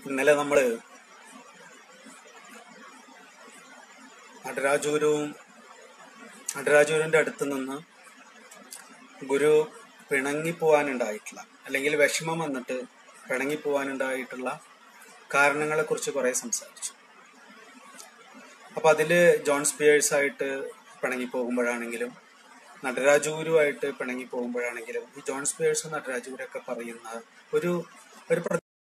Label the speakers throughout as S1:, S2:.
S1: ഇന്നലെ നമ്മള് നടരാജൂരിന്റെ അടുത്ത് നിന്ന് ഗുരു പിണങ്ങിപ്പോവാനുണ്ടായിട്ടുള്ള അല്ലെങ്കിൽ വിഷമം വന്നിട്ട് പിണങ്ങിപ്പോവാനുണ്ടായിട്ടുള്ള കാരണങ്ങളെ കുറിച്ച് കുറെ സംസാരിച്ചു. അപ്പൊ അതില് ജോൺ സ്പിയേഴ്സ് ആയിട്ട് പിണങ്ങിപ്പോകുമ്പോഴാണെങ്കിലും നടരാജൂരുമായിട്ട് പിണങ്ങിപ്പോകുമ്പോഴാണെങ്കിലും ഈ ജോൺ സ്പിയേഴ്സും നടരാജൂരൊക്കെ പറയുന്ന ഒരു ഒരു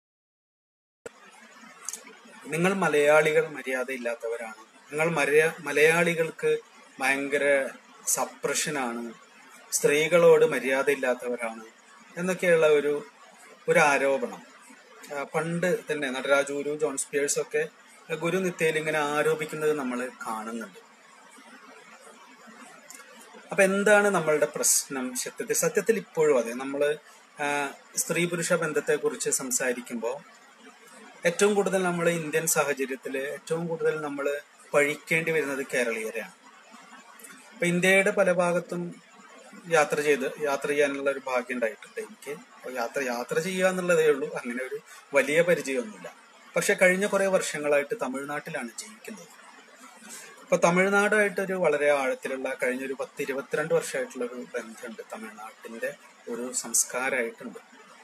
S1: നിങ്ങൾ മലയാളികൾ മര്യാദയില്ലാത്തവരാണ്, നിങ്ങൾ മലയാളികൾക്ക് ഭയങ്കര സപ്രഷനാണ്, സ്ത്രീകളോട് മര്യാദയില്ലാത്തവരാണ് എന്നൊക്കെയുള്ള ഒരു ആരോപണം പണ്ട് തന്നെ നടരാജൂരു ജോൺ സ്പിയേഴ്സും ഒക്കെ ഗുരുനിത്യയിൽ ഇങ്ങനെ ആരോപിക്കുന്നത് നമ്മൾ കാണുന്നുണ്ട്. അപ്പൊ എന്താണ് നമ്മളുടെ പ്രശ്നം? സത്യത്തിൽ ഇപ്പോഴും അതെ, നമ്മള് സ്ത്രീ പുരുഷ ബന്ധത്തെ കുറിച്ച് സംസാരിക്കുമ്പോൾ ഏറ്റവും കൂടുതൽ നമ്മൾ ഇന്ത്യൻ സാഹചര്യത്തിൽ ഏറ്റവും കൂടുതൽ നമ്മൾ പഴിക്കേണ്ടി വരുന്നത് കേരളീയരെയാണ്. അപ്പൊ ഇന്ത്യയുടെ പല ഭാഗത്തും യാത്ര ചെയ്യാനുള്ള ഒരു ഭാഗ്യം ഉണ്ടായിട്ടുണ്ട് എനിക്ക്. യാത്ര ചെയ്യുക എന്നുള്ളതേ ഉള്ളൂ, അങ്ങനെ ഒരു വലിയ പരിചയമൊന്നുമില്ല. പക്ഷെ കഴിഞ്ഞ കുറെ വർഷങ്ങളായിട്ട് തമിഴ്നാട്ടിലാണ് ജീവിക്കുന്നത്. അപ്പൊ തമിഴ്നാടായിട്ടൊരു വളരെ ആഴത്തിലുള്ള കഴിഞ്ഞൊരു 10-22 വർഷമായിട്ടുള്ള ഒരു ബന്ധമുണ്ട്. തമിഴ്നാട്ടിന്റെ ഒരു സംസ്കാരമായിട്ടുണ്ട്.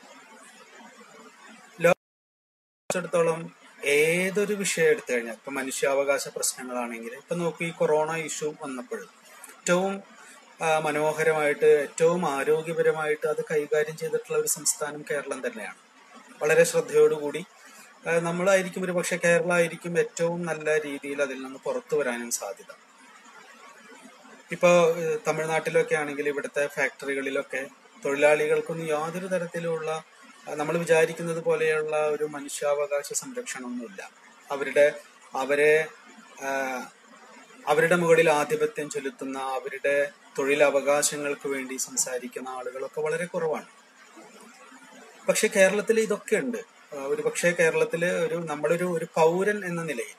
S1: ത്തോളം ഏതൊരു വിഷയം എടുത്തു കഴിഞ്ഞാൽ ഇപ്പൊ മനുഷ്യാവകാശ പ്രശ്നങ്ങളാണെങ്കിൽ ഇപ്പൊ നോക്കൂ, ഈ കൊറോണ ഇഷ്യൂ വന്നപ്പോഴും ഏറ്റവും മനോഹരമായിട്ട് ഏറ്റവും ആരോഗ്യപരമായിട്ട് അത് കൈകാര്യം ചെയ്തിട്ടുള്ള ഒരു സംസ്ഥാനം കേരളം തന്നെയാണ്. വളരെ ശ്രദ്ധയോടുകൂടി നമ്മളായിരിക്കും, ഒരു പക്ഷെ കേരളമായിരിക്കും ഏറ്റവും നല്ല രീതിയിൽ അതിൽ നിന്ന് പുറത്തു വരാനും സാധ്യത. ഇപ്പൊ തമിഴ്നാട്ടിലൊക്കെ ആണെങ്കിൽ ഇവിടുത്തെ ഫാക്ടറികളിലൊക്കെ തൊഴിലാളികൾക്കൊന്നും യാതൊരു തരത്തിലുള്ള നമ്മൾ വിചാരിക്കുന്നത് പോലെയുള്ള ഒരു മനുഷ്യാവകാശ സംരക്ഷണമൊന്നുമില്ല. അവരുടെ മുകളിൽ ആധിപത്യം ചെലുത്തുന്ന, അവരുടെ തൊഴിലവകാശങ്ങൾക്ക് വേണ്ടി സംസാരിക്കുന്ന ആളുകളൊക്കെ വളരെ കുറവാണ്. പക്ഷെ കേരളത്തിൽ ഇതൊക്കെ ഉണ്ട്. പക്ഷേ കേരളത്തില് നമ്മളൊരു പൗരൻ എന്ന നിലയിൽ,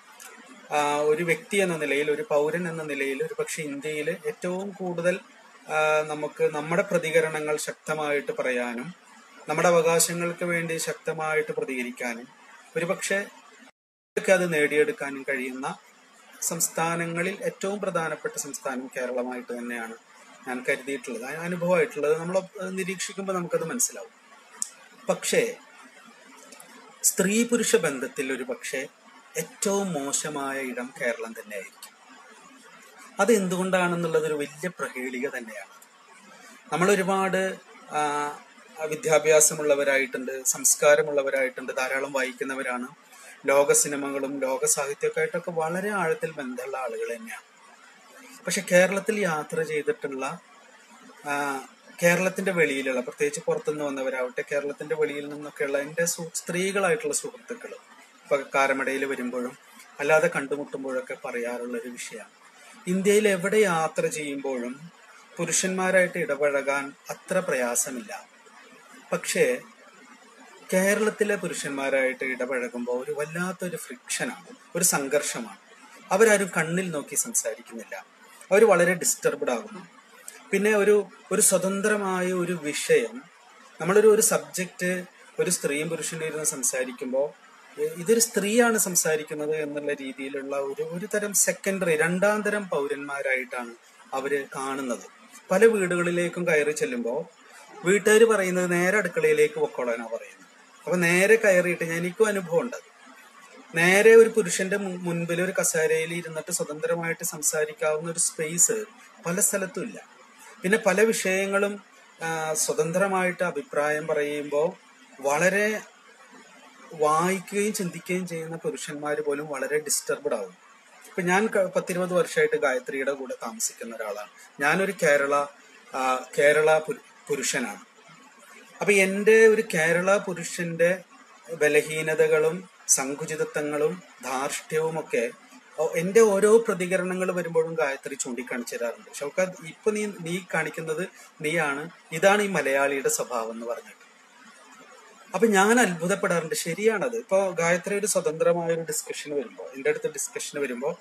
S1: ഒരു വ്യക്തി എന്ന നിലയിൽ, ഒരു പൗരൻ എന്ന നിലയിൽ ഒരു പക്ഷെ ഇന്ത്യയിൽ ഏറ്റവും കൂടുതൽ നമുക്ക് നമ്മുടെ പ്രതികരണങ്ങൾ ശക്തമായിട്ട് പറയാനും നമ്മുടെ അവകാശങ്ങൾക്ക് വേണ്ടി ശക്തമായിട്ട് പ്രതികരിക്കാനും ഒരുപക്ഷെ അത് നേടിയെടുക്കാനും കഴിയുന്ന സംസ്ഥാനങ്ങളിൽ ഏറ്റവും പ്രധാനപ്പെട്ട സംസ്ഥാനം കേരളമായിട്ട് തന്നെയാണ് ഞാൻ കരുതിയിട്ടുള്ളത്, അനുഭവമായിട്ടുള്ളത്. നമ്മൾ നിരീക്ഷിക്കുമ്പോൾ നമുക്കത് മനസ്സിലാവും. പക്ഷേ സ്ത്രീ പുരുഷ ബന്ധത്തിൽ ഒരു പക്ഷേ ഏറ്റവും മോശമായ ഇടം കേരളം തന്നെയായിരിക്കും. അത് എന്തുകൊണ്ടാണെന്നുള്ളത് ഒരു വലിയ പ്രഹേളിക തന്നെയാണ്. നമ്മൾ ഒരുപാട് വിദ്യാഭ്യാസമുള്ളവരായിട്ടുണ്ട്, സംസ്കാരമുള്ളവരായിട്ടുണ്ട്, ധാരാളം വായിക്കുന്നവരാണ്, ലോക സിനിമകളും ലോക സാഹിത്യമൊക്കെ ആയിട്ടൊക്കെ വളരെ ആഴത്തിൽ ബന്ധമുള്ള ആളുകൾ തന്നെയാണ്. പക്ഷെ കേരളത്തിൽ യാത്ര ചെയ്തിട്ടുള്ള കേരളത്തിന്റെ വെളിയിലുള്ള, പ്രത്യേകിച്ച് പുറത്തുനിന്ന് വന്നവരാവട്ടെ, കേരളത്തിന്റെ വെളിയിൽ നിന്നൊക്കെയുള്ള എൻ്റെ സ്ത്രീകളായിട്ടുള്ള സുഹൃത്തുക്കൾ ഇപ്പൊ കാരമടയിൽ വരുമ്പോഴും അല്ലാതെ കണ്ടുമുട്ടുമ്പോഴൊക്കെ പറയാറുള്ള ഒരു വിഷയമാണ്, ഇന്ത്യയിൽ എവിടെ യാത്ര ചെയ്യുമ്പോഴും പുരുഷന്മാരായിട്ട് ഇടപഴകാൻ അത്ര പ്രയാസമില്ല. പക്ഷേ കേരളത്തിലെ പുരുഷന്മാരായിട്ട് ഇടപഴകുമ്പോൾ ഒരു വല്ലാത്തൊരു ഫ്രിക്ഷനാണ്, ഒരു സംഘർഷമാണ്. അവരാരും കണ്ണിൽ നോക്കി സംസാരിക്കുന്നില്ല, അവർ വളരെ ഡിസ്റ്റർബ്ഡ് ആകുന്നു. പിന്നെ ഒരു സ്വതന്ത്രമായ ഒരു വിഷയം, നമ്മളൊരു സബ്ജക്റ്റ് ഒരു സ്ത്രീയും പുരുഷനും ഇരുന്ന് സംസാരിക്കുമ്പോൾ ഇതൊരു സ്ത്രീയാണ് സംസാരിക്കുന്നത് എന്നുള്ള രീതിയിലുള്ള ഒരു തരം സെക്കൻഡറി, രണ്ടാം തരം പൗരന്മാരായിട്ടാണ് അവര് കാണുന്നത്. പല വീടുകളിലേക്കും കയറി ചെല്ലുമ്പോൾ വീട്ടുകാർ പറയുന്നത് നേരെ അടുക്കളയിലേക്ക് പൊക്കോളാനാ പറയുന്നത്. അപ്പൊ നേരെ കയറിയിട്ട്, എനിക്കും അനുഭവം ഉണ്ട്, നേരെ ഒരു പുരുഷന്റെ മുൻപിൽ ഒരു കസേരയിൽ ഇരുന്നിട്ട് സ്വതന്ത്രമായിട്ട് സംസാരിക്കാവുന്ന ഒരു സ്പേസ് പല സ്ഥലത്തും ഇല്ല. പിന്നെ പല വിഷയങ്ങളും സ്വതന്ത്രമായിട്ട് അഭിപ്രായം പറയുമ്പോൾ വളരെ വായിക്കുകയും ചിന്തിക്കുകയും ചെയ്യുന്ന പുരുഷന്മാർ പോലും വളരെ ഡിസ്റ്റർബ്ഡ് ആവും. ഇപ്പൊ ഞാൻ 10-20 വർഷമായിട്ട് ഗായത്രിയുടെ കൂടെ താമസിക്കുന്ന ഒരാളാണ്. ഞാനൊരു കേരള പുരുഷനാണ്. അപ്പൊ എൻ്റെ ഒരു കേരള പുരുഷന്റെ ബലഹീനതകളും സങ്കുചിതത്വങ്ങളും ധാർഷ്ട്യവും ഒക്കെ എൻ്റെ ഓരോ പ്രതികരണങ്ങൾ വരുമ്പോഴും ഗായത്രി ചൂണ്ടിക്കാണിച്ചു തരാറുണ്ട്. ഷൗക്കത്ത്, ഇപ്പൊ നീ കാണിക്കുന്നത് നീയാണ്, ഇതാണ് ഈ മലയാളിയുടെ സ്വഭാവം എന്ന് പറഞ്ഞിട്ട്. അപ്പൊ ഞാൻ അത്ഭുതപ്പെടാറുണ്ട്. ശരിയാണത്. ഇപ്പൊ ഗായത്രി ഒരു സ്വതന്ത്രമായ ഒരു ഡിസ്കഷന് വരുമ്പോൾ, എൻ്റെ അടുത്ത് ഡിസ്കഷന് വരുമ്പോൾ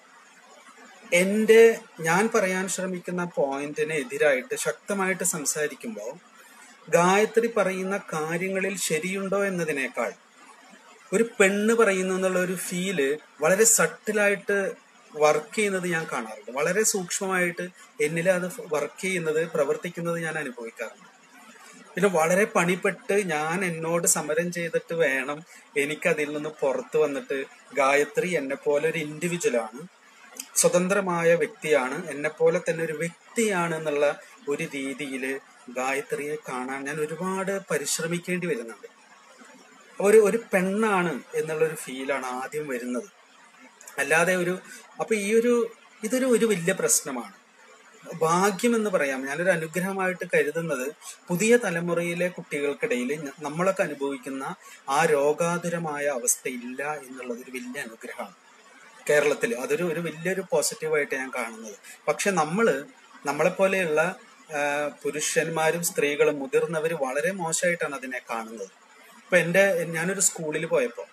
S1: ഞാൻ പറയാൻ ശ്രമിക്കുന്ന പോയിന്റിന് എതിരായിട്ട് ശക്തമായിട്ട് സംസാരിക്കുമ്പോൾ ഗായത്രി പറയുന്ന കാര്യങ്ങളിൽ ശരിയുണ്ടോ എന്നതിനേക്കാൾ ഒരു പെണ്ണ് പറയുന്നു എന്നുള്ള ഒരു ഫീല് വളരെ സട്ടിലായിട്ട് വർക്ക് ചെയ്യുന്നത് ഞാൻ കാണാറുണ്ട്. വളരെ സൂക്ഷ്മമായിട്ട് എന്നിൽ അത് വർക്ക് ചെയ്യുന്നത്, പ്രവർത്തിക്കുന്നത് ഞാൻ അനുഭവിക്കാറുണ്ട്. പിന്നെ വളരെ പണിപ്പെട്ട് ഞാൻ എന്നോട് സമരം ചെയ്തിട്ട് വേണം എനിക്കതിൽ നിന്ന് പുറത്തു വന്നിട്ട് ഗായത്രി എന്നെ പോലെ ഒരു ഇൻഡിവിജ്വലാണ്, സ്വതന്ത്രമായ വ്യക്തിയാണ്, എന്നെ പോലെ തന്നെ ഒരു വ്യക്തിയാണ് എന്നുള്ള ഒരു രീതിയിൽ ഗായത്രിയെ കാണാൻ ഞാൻ ഒരുപാട് പരിശ്രമിക്കേണ്ടി വരുന്നുണ്ട്. ഒരു പെണ്ണാണ് എന്നുള്ളൊരു ഫീലാണ് ആദ്യം വരുന്നത്. അല്ലാതെ അപ്പൊ ഇതൊരു വലിയ പ്രശ്നമാണ്. ഭാഗ്യം എന്ന് പറയാം, ഞാനൊരു അനുഗ്രഹമായിട്ട് കരുതുന്നത് പുതിയ തലമുറയിലെ കുട്ടികൾക്കിടയിൽ നമ്മളൊക്കെ അനുഭവിക്കുന്ന ആ രോഗാതുരമായ അവസ്ഥ ഇല്ല എന്നുള്ളത് ഒരു വലിയ അനുഗ്രഹമാണ് കേരളത്തിൽ. ഒരു വലിയൊരു പോസിറ്റീവായിട്ട് ഞാൻ കാണുന്നത്. പക്ഷെ നമ്മളെപ്പോലെയുള്ള പുരുഷന്മാരും സ്ത്രീകളും മുതിർന്നവർ വളരെ മോശമായിട്ടാണ് അതിനെ കാണുന്നത്. ഇപ്പൊ ഞാനൊരു സ്കൂളിൽ പോയപ്പോൾ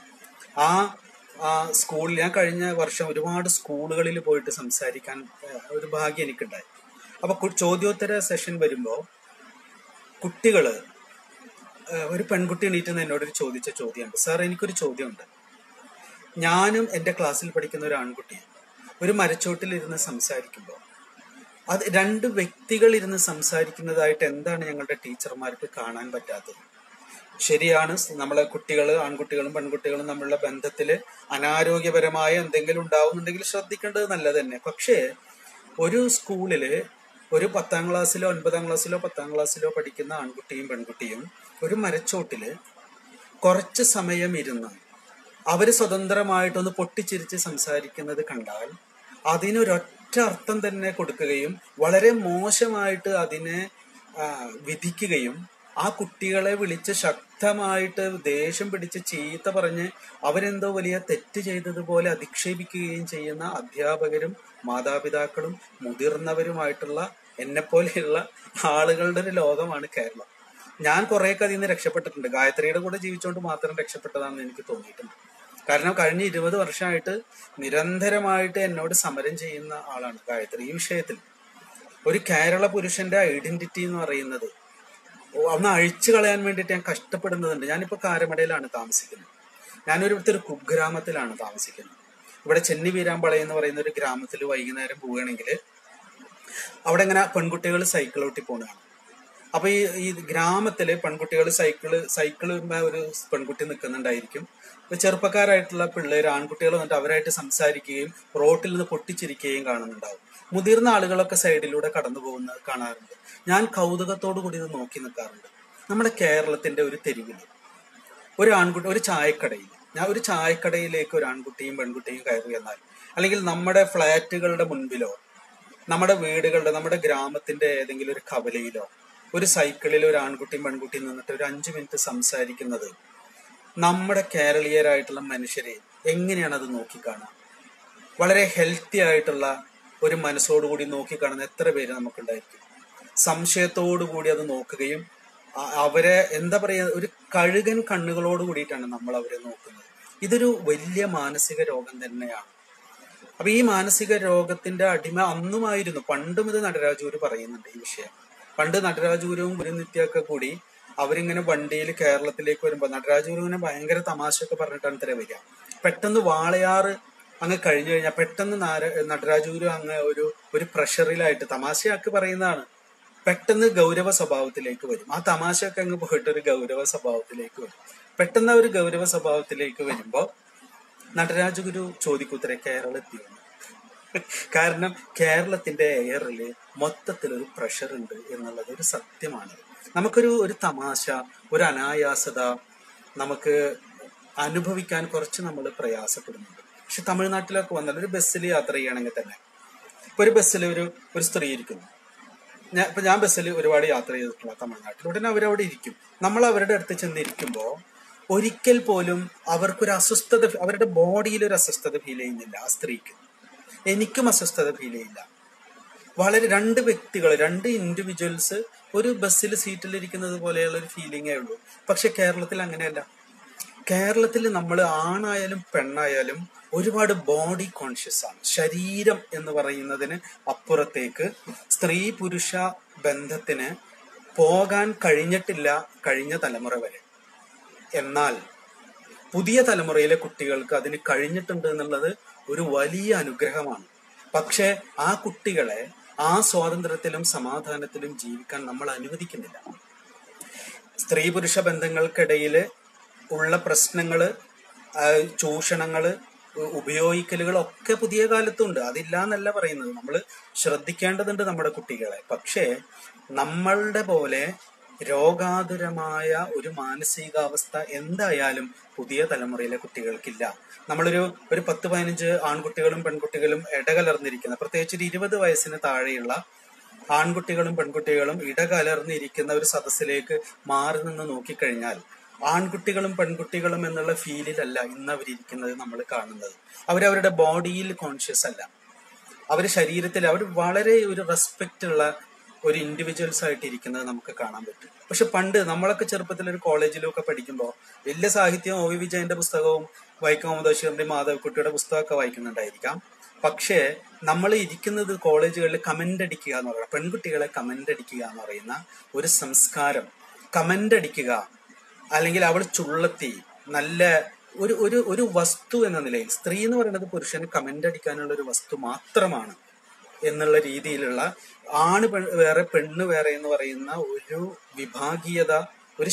S1: ആ സ്കൂളിൽ ഞാൻ കഴിഞ്ഞ വർഷം ഒരുപാട് സ്കൂളുകളിൽ പോയിട്ട് സംസാരിക്കാൻ ഒരു ഭാഗ്യം എനിക്കുണ്ടായി. അപ്പൊ ചോദ്യോത്തര സെഷൻ വരുമ്പോ കുട്ടികള്, ഒരു പെൺകുട്ടി എണീറ്റ് എന്നോടൊരു ചോദിച്ച ചോദ്യമുണ്ട്. സാർ, എനിക്കൊരു ചോദ്യമുണ്ട്. ഞാനും എൻ്റെ ക്ലാസ്സിൽ പഠിക്കുന്ന ഒരു ആൺകുട്ടിയും ഒരു മരച്ചോട്ടിലിരുന്ന് സംസാരിക്കുമ്പോൾ അത് രണ്ട് വ്യക്തികൾ ഇരുന്ന് സംസാരിക്കുന്നതായിട്ട് എന്താണ് ഞങ്ങളുടെ ടീച്ചർമാർക്ക് കാണാൻ പറ്റാത്തത്? ശരിയാണ്, നമ്മളെ ആൺകുട്ടികളും പെൺകുട്ടികളും തമ്മിലുള്ള ബന്ധത്തില് അനാരോഗ്യപരമായ എന്തെങ്കിലും ഉണ്ടാവുന്നുണ്ടെങ്കിൽ ശ്രദ്ധിക്കേണ്ടത് നല്ലത് തന്നെ. പക്ഷേ ഒരു സ്കൂളില് ഒരു 10ാം ക്ലാസ്സിലോ 9ാം ക്ലാസ്സിലോ 10ാം ക്ലാസ്സിലോ പഠിക്കുന്ന ആൺകുട്ടിയും പെൺകുട്ടിയും ഒരു മരച്ചോട്ടില് കുറച്ച് സമയം ഇരുന്ന് അവര് സ്വതന്ത്രമായിട്ടൊന്ന് പൊട്ടിച്ചിരിച്ച് സംസാരിക്കുന്നത് കണ്ടാൽ അതിനൊരൊറ്റ അർത്ഥം തന്നെ കൊടുക്കുകയും വളരെ മോശമായിട്ട് അതിനെ വിധിക്കുകയും ആ കുട്ടികളെ വിളിച്ച് ശക്തമായിട്ട് ദേഷ്യം പിടിച്ച് ചീത്ത പറഞ്ഞ് അവരെന്തോ വലിയ തെറ്റ് ചെയ്തതുപോലെ അധിക്ഷേപിക്കുകയും ചെയ്യുന്ന അധ്യാപകരും മാതാപിതാക്കളും മുതിർന്നവരുമായിട്ടുള്ള എന്നെപ്പോലെയുള്ള ആളുകളുടെ ഒരു ലോകമാണ് കേരളം. ഞാൻ കുറേയൊക്കെ അതിൽ നിന്ന് രക്ഷപ്പെട്ടിട്ടുണ്ട്. ഗായത്രിയുടെ കൂടെ ജീവിച്ചുകൊണ്ട് മാത്രം രക്ഷപ്പെട്ടതാണെന്ന് എനിക്ക് തോന്നിയിട്ടുണ്ട്. കാരണം കഴിഞ്ഞ 20 വർഷമായിട്ട് നിരന്തരമായിട്ട് എന്നോട് സമരം ചെയ്യുന്ന ആളാണ് ഗായത്രി ഈ വിഷയത്തിൽ. ഒരു കേരള പുരുഷന്റെ ഐഡന്റിറ്റി എന്ന് പറയുന്നത് ഒന്ന് അഴിച്ചു കളയാൻ വേണ്ടിയിട്ട് ഞാൻ കഷ്ടപ്പെടുന്നതുണ്ട്. ഞാനിപ്പോ കാരമടയിലാണ് താമസിക്കുന്നത്. ഞാനൊരു കുഗ്രാമത്തിലാണ് താമസിക്കുന്നത്. ഇവിടെ ചെന്നി വീരാമ്പള എന്ന് പറയുന്ന ഒരു ഗ്രാമത്തിൽ വൈകുന്നേരം പോവുകയാണെങ്കിൽ അവിടെ ഇങ്ങനെ പെൺകുട്ടികൾ സൈക്കിൾ ഓട്ടി പോകുന്നതാണ്. അപ്പൊ ഈ ഗ്രാമത്തിലെ പെൺകുട്ടികൾ സൈക്കിളുമേ ഒരു പെൺകുട്ടി നിൽക്കുന്നുണ്ടായിരിക്കും. ചെറുപ്പക്കാരായിട്ടുള്ള പിള്ളേർ ആൺകുട്ടികൾ വന്നിട്ട് അവരായിട്ട് സംസാരിക്കുകയും റോട്ടിൽ നിന്ന് പൊട്ടിച്ചിരിക്കുകയും കാണുന്നുണ്ടാവും. മുതിർന്ന ആളുകളൊക്കെ സൈഡിലൂടെ കടന്നു പോകുന്നത് കാണാറുണ്ട്. ഞാൻ കൗതുകത്തോടു കൂടി ഇത് നോക്കി നിൽക്കാറുണ്ട്. നമ്മുടെ കേരളത്തിന്റെ ഒരു തെരുവിൽ ഒരു ചായക്കടയിലേക്ക് ഒരു ആൺകുട്ടിയും പെൺകുട്ടിയും കയറി എന്നാൽ, അല്ലെങ്കിൽ നമ്മുടെ ഫ്ലാറ്റുകളുടെ മുൻപിലോ നമ്മുടെ നമ്മുടെ ഗ്രാമത്തിന്റെ ഏതെങ്കിലും ഒരു കവലയിലോ ഒരു സൈക്കിളിൽ ഒരു ആൺകുട്ടിയും പെൺകുട്ടിയും നിന്നിട്ട് ഒരു 5 മിനിറ്റ് സംസാരിക്കുന്നത് നമ്മുടെ കേരളീയരായിട്ടുള്ള മനുഷ്യരെ എങ്ങനെയാണ് അത് നോക്കിക്കാണുക? വളരെ ഹെൽത്തി ആയിട്ടുള്ള ഒരു മനസ്സോടുകൂടി നോക്കിക്കാണുന്ന എത്ര പേര് നമുക്കുണ്ടായിരിക്കും? സംശയത്തോടു കൂടി അത് നോക്കുകയും അവരെ എന്താ പറയുക, ഒരു കഴുകൻ കണ്ണുകളോട് കൂടിയിട്ടാണ് നമ്മൾ അവരെ നോക്കുന്നത്. ഇതൊരു വലിയ മാനസിക രോഗം തന്നെയാണ്. അപ്പൊ ഈ മാനസിക രോഗത്തിന്റെ അടിമ അന്നുമായിരുന്നു. പണ്ടും ഇത് നടരാജൂര് പറയുന്നുണ്ട് ഈ വിഷയം. പണ്ട് നടരാജൂരവും ഗുരുനിത്യൊക്കെ കൂടി അവരിങ്ങനെ വണ്ടിയിൽ കേരളത്തിലേക്ക് വരുമ്പോൾ നടരാജൂര് ഇങ്ങനെ ഭയങ്കര തമാശയൊക്കെ പറഞ്ഞിട്ടാണ് ഇത്ര വരിക. പെട്ടെന്ന് വാളയാറ് അങ്ങ് കഴിഞ്ഞു കഴിഞ്ഞാൽ പെട്ടെന്ന് നടരാജൂര് അങ്ങ് ഒരു പ്രഷറിലായിട്ട് തമാശയാക്കി പറയുന്നതാണ്. പെട്ടെന്ന് ഗൗരവ സ്വഭാവത്തിലേക്ക് വരും. ആ തമാശയൊക്കെ അങ്ങ് പോയിട്ട് ഒരു ഗൗരവ സ്വഭാവത്തിലേക്ക് വരും. പെട്ടെന്ന് ഒരു ഗൗരവ സ്വഭാവത്തിലേക്ക് വരുമ്പോ നടരാജഗുരു ചോദിക്കൂത്രേ കേരളത്തിൽ. കാരണം കേരളത്തിന്റെ എയറിൽ മൊത്തത്തിലൊരു പ്രഷർ ഉണ്ട് എന്നുള്ളത് ഒരു സത്യമാണ്. നമുക്കൊരു തമാശ, ഒരു അനായാസത നമുക്ക് അനുഭവിക്കാൻ കുറച്ച് നമ്മൾ പ്രയാസപ്പെടുന്നുണ്ട്. പക്ഷെ തമിഴ്നാട്ടിലൊക്കെ വന്നാൽ ഒരു ബസ്സിൽ യാത്ര ചെയ്യുകയാണെങ്കിൽ തന്നെ ഇപ്പൊ ഒരു ബസ്സിൽ ഒരു സ്ത്രീ ഇരിക്കുന്നു. ഞാൻ ബസ്സിൽ ഒരുപാട് യാത്ര ചെയ്തിട്ടുള്ള തമിഴ്നാട്ടിൽ. ഉടനെ അവരവിടെ ഇരിക്കും. നമ്മൾ അവരുടെ അടുത്ത് ചെന്നിരിക്കുമ്പോൾ ഒരിക്കൽ പോലും അവർക്കൊരു അസ്വസ്ഥത, അവരുടെ ബോഡിയിൽ ഒരു അസ്വസ്ഥത ഫീൽ ചെയ്യുന്നില്ല. ആ സ്ത്രീക്ക്, എനിക്കും അസ്വസ്ഥത ഫീൽ ചെയ്യില്ല. വളരെ രണ്ട് ഇൻഡിവിജ്വൽസ് ഒരു ബസ്സിൽ സീറ്റിലിരിക്കുന്നത് പോലെയുള്ള ഒരു ഫീലിംഗേ ഉള്ളൂ. പക്ഷെ കേരളത്തിൽ അങ്ങനെയല്ല. കേരളത്തിൽ നമ്മൾ ആണായാലും പെണ്ണായാലും ഒരുപാട് ബോഡി കോൺഷ്യസ് ആണ്. ശരീരം എന്ന് പറയുന്നതിന് അപ്പുറത്തേക്ക് സ്ത്രീ പുരുഷ ബന്ധത്തിന് പോകാൻ കഴിഞ്ഞിട്ടില്ല കഴിഞ്ഞ തലമുറ വരെ. എന്നാൽ പുതിയ തലമുറയിലെ കുട്ടികൾക്ക് അതിന് കഴിഞ്ഞിട്ടുണ്ട് എന്നുള്ളത് ഒരു വലിയ അനുഗ്രഹമാണ്. പക്ഷെ ആ കുട്ടികളെ ആ സ്വാതന്ത്ര്യത്തിലും സമാധാനത്തിലും ജീവിക്കാൻ നമ്മൾ അനുവദിക്കുന്നില്ല. സ്ത്രീ പുരുഷ ബന്ധങ്ങൾക്കിടയിൽ ഉള്ള പ്രശ്നങ്ങള്, ചൂഷണങ്ങള്, ഉപയോഗിക്കലുകളൊക്കെ പുതിയ കാലത്തുണ്ട്. അതില്ല എന്നല്ല പറയുന്നത്. നമ്മൾ ശ്രദ്ധിക്കേണ്ടതുണ്ട് നമ്മുടെ കുട്ടികളെ. പക്ഷേ നമ്മളുടെ പോലെ രോഗാതുരമായ ഒരു മാനസികാവസ്ഥ എന്തായാലും പുതിയ തലമുറയിലെ കുട്ടികൾക്കില്ല. നമ്മളൊരു 10-15 ആൺകുട്ടികളും പെൺകുട്ടികളും ഇടകലർന്നിരിക്കുന്ന, പ്രത്യേകിച്ച് ഒരു 20 വയസ്സിന് താഴെയുള്ള ആൺകുട്ടികളും പെൺകുട്ടികളും ഇടകലർന്നിരിക്കുന്ന ഒരു സദസ്സിലേക്ക് മാറി നിന്ന് നോക്കിക്കഴിഞ്ഞാൽ ആൺകുട്ടികളും പെൺകുട്ടികളും എന്നുള്ള ഫീലിലല്ല ഇന്ന് അവരിയ്ക്കുന്നത് നമ്മൾ കാണുന്നത്. അവരവരുടെ ബോഡിയിൽ കോൺഷ്യസ് അല്ല. അവര് ശരീരത്തിൽ അവർ വളരെ ഒരു റെസ്പെക്റ്റ് ഉള്ള ഒരു ഇൻഡിവിജ്വൽസ് ആയിട്ട് ഇരിക്കുന്നത് നമുക്ക് കാണാൻ പറ്റും. പക്ഷെ പണ്ട് നമ്മളൊക്കെ ചെറുപ്പത്തിൽ ഒരു കോളേജിലൊക്കെ പഠിക്കുമ്പോൾ വലിയ സാഹിത്യവും OV വിജയന്റെ പുസ്തകവും വൈക്കം മുഹമ്മദ് ബഷീറിന്റെയും മാധവിക്കുട്ടിയുടെ പുസ്തകമൊക്കെ വായിക്കുന്നുണ്ടായിരിക്കാം. പക്ഷേ നമ്മൾ ഇരിക്കുന്നത് കോളേജുകളിൽ കമന്റ് അടിക്കുക എന്ന് പറയുന്നത്, പെൺകുട്ടികളെ കമന്റ് അടിക്കുക എന്ന് പറയുന്ന ഒരു സംസ്കാരം, കമന്റ് അടിക്കുക, അല്ലെങ്കിൽ അവൾ ചുള്ളത്തി, നല്ല ഒരു ഒരു ഒരു വസ്തു എന്ന നിലയിൽ സ്ത്രീ എന്ന് പറയുന്നത് പുരുഷന് കമന്റ് അടിക്കാനുള്ള ഒരു വസ്തു മാത്രമാണ് എന്നുള്ള രീതിയിലുള്ള ആണ് വേറെ പെണ്ണ് വേറെ എന്ന് പറയുന്ന ഒരു വിഭാഗീയത, ഒരു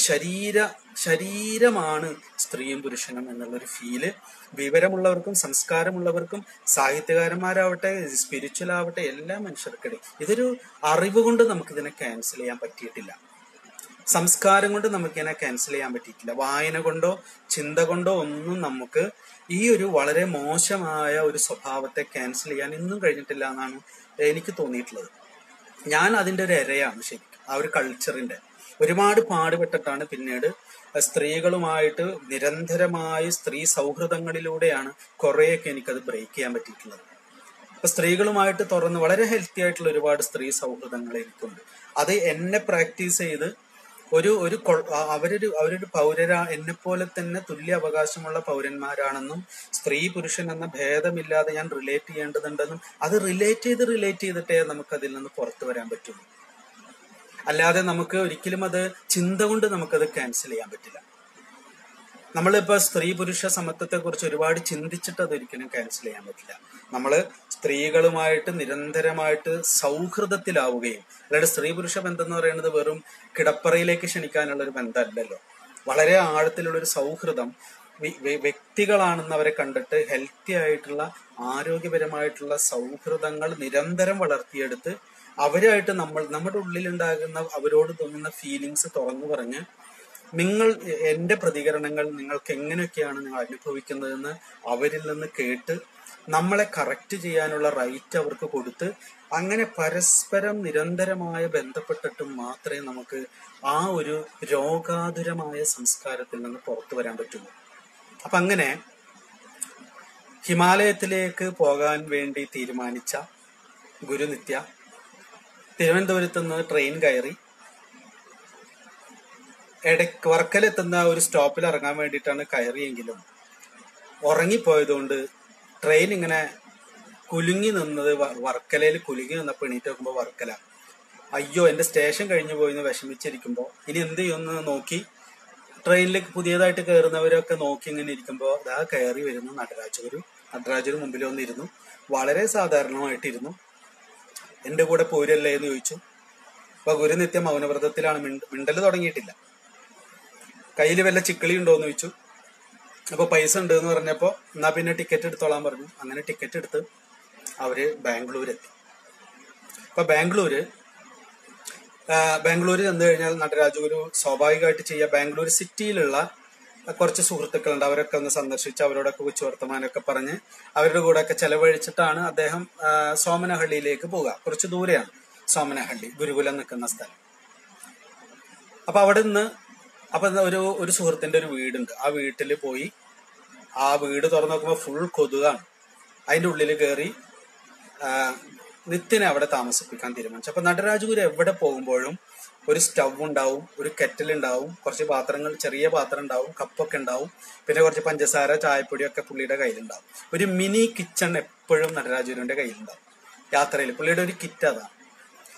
S1: ശരീരമാണ് സ്ത്രീയും പുരുഷനും എന്നുള്ളൊരു ഫീല് വിവരമുള്ളവർക്കും സംസ്കാരമുള്ളവർക്കും സാഹിത്യകാരന്മാരാവട്ടെ സ്പിരിച്വൽ ആവട്ടെ എല്ലാ മനുഷ്യർക്കിടയിൽ ഇതൊരു അറിവ് കൊണ്ട് നമുക്കിതിനെ ക്യാൻസൽ ചെയ്യാൻ പറ്റിയിട്ടില്ല. സംസ്കാരം കൊണ്ട് നമുക്കിതിനെ ക്യാൻസൽ ചെയ്യാൻ പറ്റിയിട്ടില്ല. വായന കൊണ്ടോ ചിന്ത കൊണ്ടോ ഒന്നും നമുക്ക് ഈ ഒരു വളരെ മോശമായ ഒരു സ്വഭാവത്തെ ക്യാൻസൽ ചെയ്യാൻ ഇന്നും കഴിഞ്ഞിട്ടില്ല എന്നാണ് എനിക്ക് തോന്നിയിട്ടുള്ളത്. ഞാൻ അതിൻ്റെ ഒരു ഇരയാണ് ശരിക്കും. ആ ഒരു കൾച്ചറിന്റെ ഒരുപാട് പാടുപെട്ടിട്ടാണ് പിന്നീട് സ്ത്രീകളുമായിട്ട് നിരന്തരമായി സ്ത്രീ സൗഹൃദങ്ങളിലൂടെയാണ് കുറേയൊക്കെ എനിക്കത് ബ്രേക്ക് ചെയ്യാൻ പറ്റിയിട്ടുള്ളത്. അപ്പൊ സ്ത്രീകളുമായിട്ട് തുറന്ന് വളരെ ഹെൽത്തി ആയിട്ടുള്ള ഒരുപാട് സ്ത്രീ സൗഹൃദങ്ങൾ എനിക്കുണ്ട്. അത് എന്നെ പ്രാക്ടീസ് ചെയ്ത് അവരൊരു എന്നെ പോലെ തന്നെ തുല്യ അവകാശമുള്ള പൗരന്മാരാണെന്നും സ്ത്രീ പുരുഷൻ എന്ന ഭേദമില്ലാതെ ഞാൻ റിലേറ്റ് ചെയ്യേണ്ടതുണ്ടെന്നും അത് റിലേറ്റ് ചെയ്തിട്ടേ നമുക്ക് അതിൽ നിന്ന് പുറത്തു വരാൻ പറ്റുള്ളൂ. അല്ലാതെ നമുക്ക് ഒരിക്കലും അത് ചിന്ത കൊണ്ട് നമുക്കത് ക്യാൻസൽ ചെയ്യാൻ പറ്റില്ല. നമ്മളിപ്പോ സ്ത്രീ പുരുഷ സമത്വത്തെ കുറിച്ച് ഒരുപാട് ചിന്തിച്ചിട്ട് അതൊരിക്കലും ക്യാൻസൽ ചെയ്യാൻ പറ്റില്ല. നമ്മള് സ്ത്രീകളുമായിട്ട് നിരന്തരമായിട്ട് സൗഹൃദത്തിലാവുകയും, അല്ലാതെ സ്ത്രീ പുരുഷ ബന്ധം എന്ന് പറയുന്നത് വെറും കിടപ്പറയിലേക്ക് ക്ഷണിക്കാനുള്ള ഒരു ബന്ധമല്ലല്ലോ. വളരെ ആഴത്തിലുള്ളൊരു സൗഹൃദം, വ്യക്തികളാണെന്ന് അവരെ കണ്ടിട്ട് ഹെൽത്തി ആയിട്ടുള്ള ആരോഗ്യപരമായിട്ടുള്ള സൗഹൃദങ്ങൾ നിരന്തരം വളർത്തിയെടുത്ത് അവരായിട്ട് നമ്മുടെ ഉള്ളിലുണ്ടാകുന്ന അവരോട് തോന്നുന്ന ഫീലിങ്സ് തുറന്നു പറഞ്ഞ് എന്റെ പ്രതികരണങ്ങൾ നിങ്ങൾക്ക് എങ്ങനെയൊക്കെയാണ് നിങ്ങൾ അനുഭവിക്കുന്നതെന്ന് അവരിൽ നിന്ന് കേട്ട് നമ്മളെ കറക്റ്റ് ചെയ്യാനുള്ള റൈറ്റ് അവർക്ക് കൊടുത്ത് അങ്ങനെ പരസ്പരം നിരന്തരമായി ബന്ധപ്പെട്ടിട്ടും മാത്രമേ നമുക്ക് ആ ഒരു രോഗാതുരമായ സംസ്കാരത്തിൽ നിന്ന് പുറത്തു വരാൻ പറ്റുള്ളൂ. അപ്പൊ അങ്ങനെ ഹിമാലയത്തിലേക്ക് പോകാൻ വേണ്ടി തീരുമാനിച്ച ഗുരുനിത്യ തിരുവനന്തപുരത്ത് നിന്ന് ട്രെയിൻ കയറി വർക്കലെത്തുന്ന ഒരു സ്റ്റോപ്പിൽ ഇറങ്ങാൻ വേണ്ടിയിട്ടാണ് കയറിയെങ്കിലും ഉറങ്ങിപ്പോയതുകൊണ്ട് ട്രെയിൻ ഇങ്ങനെ കുലുങ്ങി നിന്നത് വർക്കലയിൽ കുലുങ്ങി നിന്നപ്പോൾ എണീറ്റ് നോക്കുമ്പോൾ വർക്കല. അയ്യോ എന്റെ സ്റ്റേഷൻ കഴിഞ്ഞു പോയിന്ന് വിഷമിച്ചിരിക്കുമ്പോൾ ഇനി എന്ത് ചെയ്യുമെന്ന് നോക്കി ട്രെയിനിലേക്ക് പുതിയതായിട്ട് കയറുന്നവരൊക്കെ നോക്കി ഇങ്ങനെ ഇരിക്കുമ്പോൾ അതാ കയറി വരുന്നു നടരാജഗുരു മുമ്പിൽ വന്നിരുന്നു. വളരെ സാധാരണമായിട്ടിരുന്നു. എന്റെ കൂടെ പോരല്ലേ എന്ന് ചോദിച്ചു. അപ്പൊ ഗുരുനിത്യ മൗനവ്രതത്തിലാണ്, മിണ്ടല് തുടങ്ങിയിട്ടില്ല. കയ്യിൽ വല്ല ചിക്കിളി ഉണ്ടോ എന്ന് ചോദിച്ചു. അപ്പൊ പൈസ ഉണ്ട് എന്ന് പറഞ്ഞപ്പോ എന്നാ പിന്നെ ടിക്കറ്റ് എടുത്തോളാൻ പറഞ്ഞു. അങ്ങനെ ടിക്കറ്റ് എടുത്ത് അവര് ബാംഗ്ലൂരെത്തി. അപ്പൊ ബാംഗ്ലൂര് ചെന്ന് കഴിഞ്ഞാൽ നടരാജഗുരു സ്വാഭാവികമായിട്ട് ചെയ്യുക, ബാംഗ്ലൂർ സിറ്റിയിലുള്ള കുറച്ച് സുഹൃത്തുക്കളുണ്ട്, അവരൊക്കെ ഒന്ന് സന്ദർശിച്ച് അവരോടൊക്കെ കൊച്ചു വർത്തമാനമൊക്കെ പറഞ്ഞ് അവരുടെ കൂടെ ഒക്കെ ചെലവഴിച്ചിട്ടാണ് അദ്ദേഹം സോമനഹള്ളിയിലേക്ക് പോവുക. കുറച്ച് ദൂരെയാണ് സോമനഹള്ളി, ഗുരുകുലം നിൽക്കുന്ന സ്ഥലം. അപ്പൊ അവിടെ നിന്ന് ഒരു സുഹൃത്തിന്റെ ഒരു വീടുണ്ട്. ആ വീട്ടിൽ പോയി ആ വീട് തുറന്നു നോക്കുമ്പോൾ ഫുൾ കൊതുകാണ്. അതിന്റെ ഉള്ളിൽ കയറി നിത്യനെ അവിടെ താമസിപ്പിക്കാൻ തീരുമാനിച്ചു. അപ്പൊ നടരാജഗുരു എവിടെ പോകുമ്പോഴും ഒരു സ്റ്റവ് ഉണ്ടാവും, ഒരു കെറ്റിൽ ഉണ്ടാവും, കുറച്ച് പാത്രങ്ങൾ, ചെറിയ പാത്രം ഉണ്ടാവും, കപ്പൊക്കെ ഉണ്ടാവും, പിന്നെ കുറച്ച് പഞ്ചസാര ചായപ്പൊടിയൊക്കെ പുള്ളിയുടെ കയ്യിലുണ്ടാവും. ഒരു മിനി കിച്ചൺ എപ്പോഴും നടരാജഗുരുവിന്റെ കയ്യിലുണ്ടാവും യാത്രയിൽ. പുള്ളിയുടെ ഒരു കിറ്റ് അതാണ്.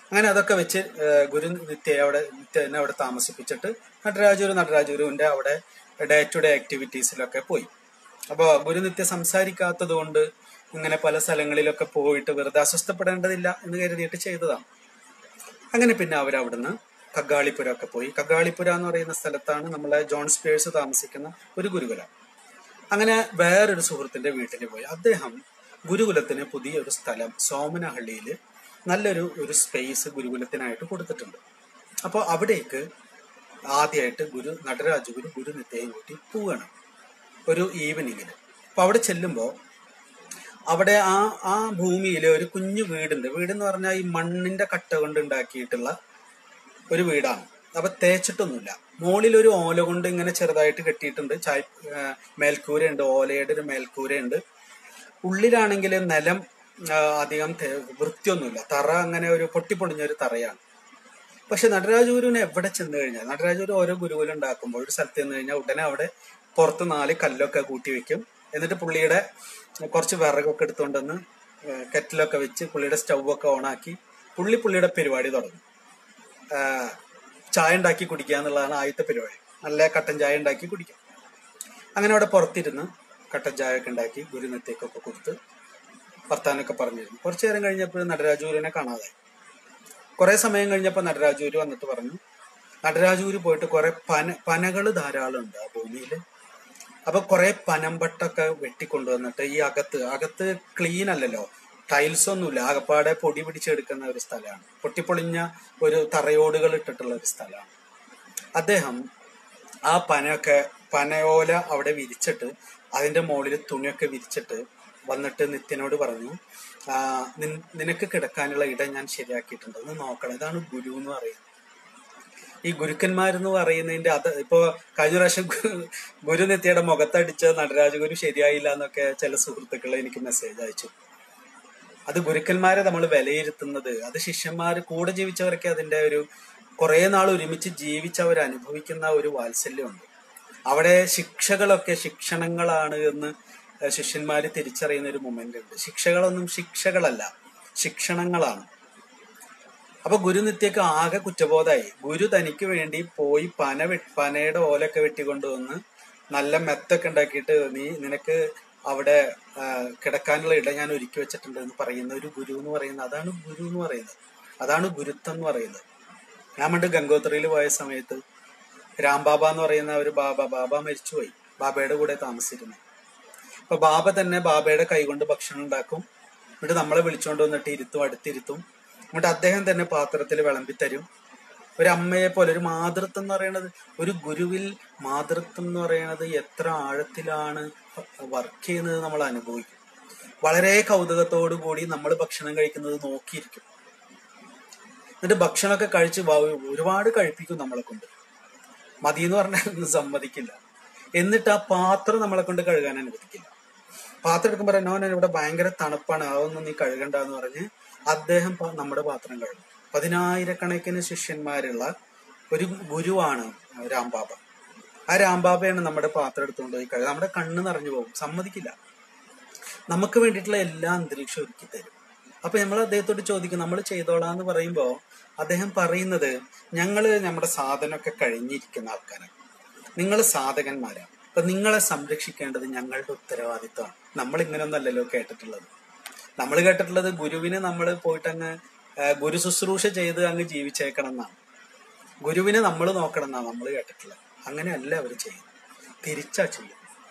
S1: അങ്ങനെ അതൊക്കെ വെച്ച് ഗുരു നിത്യനെ അവിടെ താമസിപ്പിച്ചിട്ട് നടരാജുരുവിന്റെ അവിടെ ഡേ ടു ഡേ ആക്ടിവിറ്റീസിലൊക്കെ പോയി. അപ്പോൾ ഗുരുനിത്യ സംസാരിക്കാത്തത് കൊണ്ട് ഇങ്ങനെ പല സ്ഥലങ്ങളിലൊക്കെ പോയിട്ട് വെറുതെ അസ്വസ്ഥപ്പെടേണ്ടതില്ല എന്ന് കരുതിയിട്ട് ചെയ്തതാണ്. അങ്ങനെ പിന്നെ അവരവിടുന്ന് കഗ്ഗാളിപുര ഒക്കെ പോയി. കഗ്ഗാളിപുര എന്ന് പറയുന്ന സ്ഥലത്താണ് നമ്മളെ ജോൺ സ്പേഴ്സ് താമസിക്കുന്ന ഒരു ഗുരുകുലം. അങ്ങനെ വേറൊരു സുഹൃത്തിന്റെ വീട്ടിൽ പോയി. അദ്ദേഹം ഗുരുകുലത്തിന് പുതിയൊരു സ്ഥലം സോമനഹള്ളിയിൽ നല്ലൊരു സ്പേസ് ഗുരുകുലത്തിനായിട്ട് കൊടുത്തിട്ടുണ്ട്. അപ്പോൾ അവിടേക്ക് ആദ്യമായിട്ട് നടരാജഗുരു ഗുരുനിത്യയും കൂട്ടി പോവുകയാണ് ഒരു ഈവനിങ്ങിൽ. അപ്പൊ അവിടെ ചെല്ലുമ്പോൾ അവിടെ ആ ഭൂമിയിൽ ഒരു കുഞ്ഞു വീടെന്ന് പറഞ്ഞാൽ ഈ മണ്ണിന്റെ കട്ട കൊണ്ട് ഉണ്ടാക്കിയിട്ടുള്ള ഒരു വീടാണ്. അപ്പൊ തേച്ചിട്ടൊന്നുമില്ല. മുകളിൽ ഒരു ഓല കൊണ്ട് ഇങ്ങനെ ചെറുതായിട്ട് കെട്ടിയിട്ടുണ്ട്. മേൽക്കൂരയുണ്ട്, ഓലയുടെ ഒരു മേൽക്കൂരയുണ്ട്. ഉള്ളിലാണെങ്കിൽ നിലം അധികം വൃത്തിയൊന്നുമില്ല. തറ അങ്ങനെ ഒരു പൊട്ടിപ്പൊളിഞ്ഞൊരു തറയാണ്. പക്ഷെ നടരാജഗുരുവിനെ എവിടെ ചെന്ന് കഴിഞ്ഞാൽ, നടരാജഗുരു ഓരോ ഗുരുകുലം ഉണ്ടാക്കുമ്പോൾ ഒരു സ്ഥലത്ത് ചെന്ന് കഴിഞ്ഞാൽ ഉടനെ അവിടെ പുറത്ത് 4 കല്ലൊക്കെ കൂട്ടി വെക്കും. എന്നിട്ട് പുള്ളിയുടെ കുറച്ച് വിറകൊക്കെ എടുത്തുകൊണ്ടെന്ന് കെറ്റിലൊക്കെ വെച്ച് പുള്ളിയുടെ സ്റ്റൗവൊക്കെ ഓണാക്കി പുള്ളിയുടെ പരിപാടി തുടങ്ങും. ചായ ഉണ്ടാക്കി കുടിക്കുക എന്നുള്ളതാണ് ആദ്യത്തെ പരിപാടി. നല്ല കട്ടൻ ചായ ഉണ്ടാക്കി കുടിക്കാം. അങ്ങനെ അവിടെ പുറത്തിരുന്ന് കട്ടൻ ചായ ഒക്കെ ഉണ്ടാക്കി ഗുരുനിത്യക്കൊക്കെ കൊടുത്ത് വർത്താനൊക്കെ പറഞ്ഞിരുന്നു. കുറച്ചു നേരം കഴിഞ്ഞപ്പോൾ നടരാജഗുരുവിനെ കാണാതായി. കുറെ സമയം കഴിഞ്ഞപ്പോൾ നടരാജഗുരു വന്നിട്ട് പറഞ്ഞു, നടരാജഗുരു പോയിട്ട് കുറെ പനകൾ ധാരാളം ഉണ്ട് ആ ഭൂമിയിൽ. അപ്പൊ കുറെ പനമ്പട്ടൊക്കെ വെട്ടിക്കൊണ്ടുവന്നിട്ട് ഈ അകത്ത് ക്ലീൻ അല്ലല്ലോ, ടൈൽസ് ഒന്നുമില്ല, ആകപ്പാടെ പൊടി പിടിച്ചെടുക്കുന്ന ഒരു സ്ഥലമാണ്. പൊട്ടിപ്പൊളിഞ്ഞ ഒരു തറയോടുകൾ ഇട്ടിട്ടുള്ള ഒരു സ്ഥലമാണ്. അദ്ദേഹം ആ പനയോല അവിടെ വിരിച്ചിട്ട് അതിന്റെ മുകളിൽ തുണിയൊക്കെ വിരിച്ചിട്ട് വന്നിട്ട് നിത്യനോട് പറഞ്ഞു, നിനക്ക് കിടക്കാനുള്ള ഇടം ഞാൻ ശരിയാക്കിയിട്ടുണ്ട്, ഒന്ന് നോക്കണം. ഇതാണ് ഗുരു എന്ന് പറയുന്നത്. ഈ ഗുരുക്കന്മാരെന്ന് പറയുന്നതിന്റെ ഇപ്പോ കഴിഞ്ഞ പ്രാവശ്യം ഗുരുനിത്യയുടെ മുഖത്തടിച്ച നടരാജഗുരു ശരിയായില്ല എന്നൊക്കെ ചില സുഹൃത്തുക്കൾ എനിക്ക് മെസ്സേജ് അയച്ചു. അത് ഗുരുക്കന്മാരെ നമ്മൾ വിലയിരുത്തുന്നത്, അത് ശിഷ്യന്മാർ കൂടെ ജീവിച്ചവരൊക്കെ അതിന്റെ ഒരു കുറെ നാൾ ഒരുമിച്ച് ജീവിച്ചവർ അനുഭവിക്കുന്ന ഒരു വാത്സല്യമുണ്ട്. അവിടെ ശിക്ഷകളൊക്കെ ശിക്ഷണങ്ങളാണ് എന്ന് ശിഷ്യന്മാര് തിരിച്ചറിയുന്ന ഒരു മൊമെന്റ് ഉണ്ട്. ശിക്ഷകളൊന്നും ശിക്ഷകളല്ല, ശിക്ഷണങ്ങളാണ്. അപ്പൊ ഗുരുനിത്യക്ക് ആകെ കുറ്റബോധമായി. ഗുരു തനിക്ക് വേണ്ടി പോയി പനയുടെ ഓലൊക്കെ വെട്ടിക്കൊണ്ടുവന്ന് നല്ല മെത്തൊക്കെ ഉണ്ടാക്കിയിട്ട് നിനക്ക് അവിടെ കിടക്കാനുള്ള ഇടം ഞാൻ ഒരുക്കി വെച്ചിട്ടുണ്ട് എന്ന് പറയുന്ന ഒരു ഗുരു എന്ന് പറയുന്നത്, അതാണ് ഗുരു എന്ന് പറയുന്നത്, അതാണ് ഗുരുത്വം എന്ന് പറയുന്നത്. ഞാൻ പണ്ട് ഗംഗോത്രിയിൽ പോയ സമയത്ത് രാംബാബ എന്ന് പറയുന്ന ഒരു ബാബ മരിച്ചുപോയി. ബാബയുടെ കൂടെ താമസിച്ചിരുന്നു. അപ്പൊ ബാബ തന്നെ ബാബയുടെ കൈകൊണ്ട് ഭക്ഷണം ഉണ്ടാക്കും. എന്നിട്ട് നമ്മളെ വിളിച്ചുകൊണ്ട് വന്നിട്ട് അടുത്തിരുത്തും. എന്നിട്ട് അദ്ദേഹം തന്നെ പാത്രത്തിൽ വിളമ്പിത്തരും. ഒരു അമ്മയെ പോലെ ഒരു മാതൃത്വം എന്ന് പറയുന്നത്, ഒരു ഗുരുവിൽ മാതൃത്വം എന്ന് പറയുന്നത് എത്ര ആഴത്തിലാണ് വർക്ക് ചെയ്യുന്നത് നമ്മൾ അനുഭവിക്കും. വളരെ കൗതുകത്തോടു കൂടി നമ്മൾ ഭക്ഷണം കഴിക്കുന്നത് നോക്കിയിരിക്കും. എന്നിട്ട് ഭക്ഷണമൊക്കെ കഴിച്ച് ഒരുപാട് കഴിപ്പിക്കും നമ്മളെ കൊണ്ട്. മതി എന്ന് പറഞ്ഞാൽ ഒന്നും സമ്മതിക്കില്ല. എന്നിട്ട് ആ പാത്രം നമ്മളെ കൊണ്ട് കഴുകാൻ അനുവദിക്കില്ല. പാത്രം എടുക്കുമ്പോൾ പറയാൻ ഇവിടെ ഭയങ്കര തണുപ്പാണ്, അതൊന്നും നീ കഴുകണ്ടെന്ന് പറഞ്ഞ് അദ്ദേഹം നമ്മുടെ പാത്രം കഴുകും. 10,000-കണക്കിന് ശിഷ്യന്മാരുള്ള ഒരു ഗുരുവാണ് രാംബാബ. ആ രാംബാബയാണ് നമ്മുടെ പാത്രം എടുത്തുകൊണ്ട് പോയി കഴുകുക. നമ്മുടെ കണ്ണ് നിറഞ്ഞു പോകും, സമ്മതിക്കില്ല. നമുക്ക് വേണ്ടിയിട്ടുള്ള എല്ലാ അന്തരീക്ഷവും ഒരുക്കി തരും. അപ്പൊ നമ്മൾ അദ്ദേഹത്തോട് ചോദിക്കും, നമ്മൾ ചെയ്തോളാന്ന് പറയുമ്പോൾ അദ്ദേഹം പറയുന്നത്, നമ്മുടെ സാധനമൊക്കെ കഴിഞ്ഞിരിക്കുന്ന ആൾക്കാരാണ്, നിങ്ങൾ സാധകന്മാരാണ്, അപ്പൊ നിങ്ങളെ സംരക്ഷിക്കേണ്ടത് ഞങ്ങളുടെ ഉത്തരവാദിത്വമാണ്. നമ്മൾ ഇങ്ങനെയൊന്നല്ലല്ലോ കേട്ടിട്ടുള്ളത്. നമ്മൾ കേട്ടിട്ടുള്ളത് ഗുരുവിനെ നമ്മൾ പോയിട്ടങ്ങ് ഗുരു ശുശ്രൂഷ ചെയ്ത് അങ്ങ് ജീവിച്ചേക്കണം എന്നാണ്, ഗുരുവിനെ നമ്മൾ നോക്കണം എന്നാണ് നമ്മൾ കേട്ടിട്ടുള്ളത്. അങ്ങനെയല്ല അവർ ചെയ്യുന്നത്, തിരിച്ചാ ചെയ്യുന്നത്.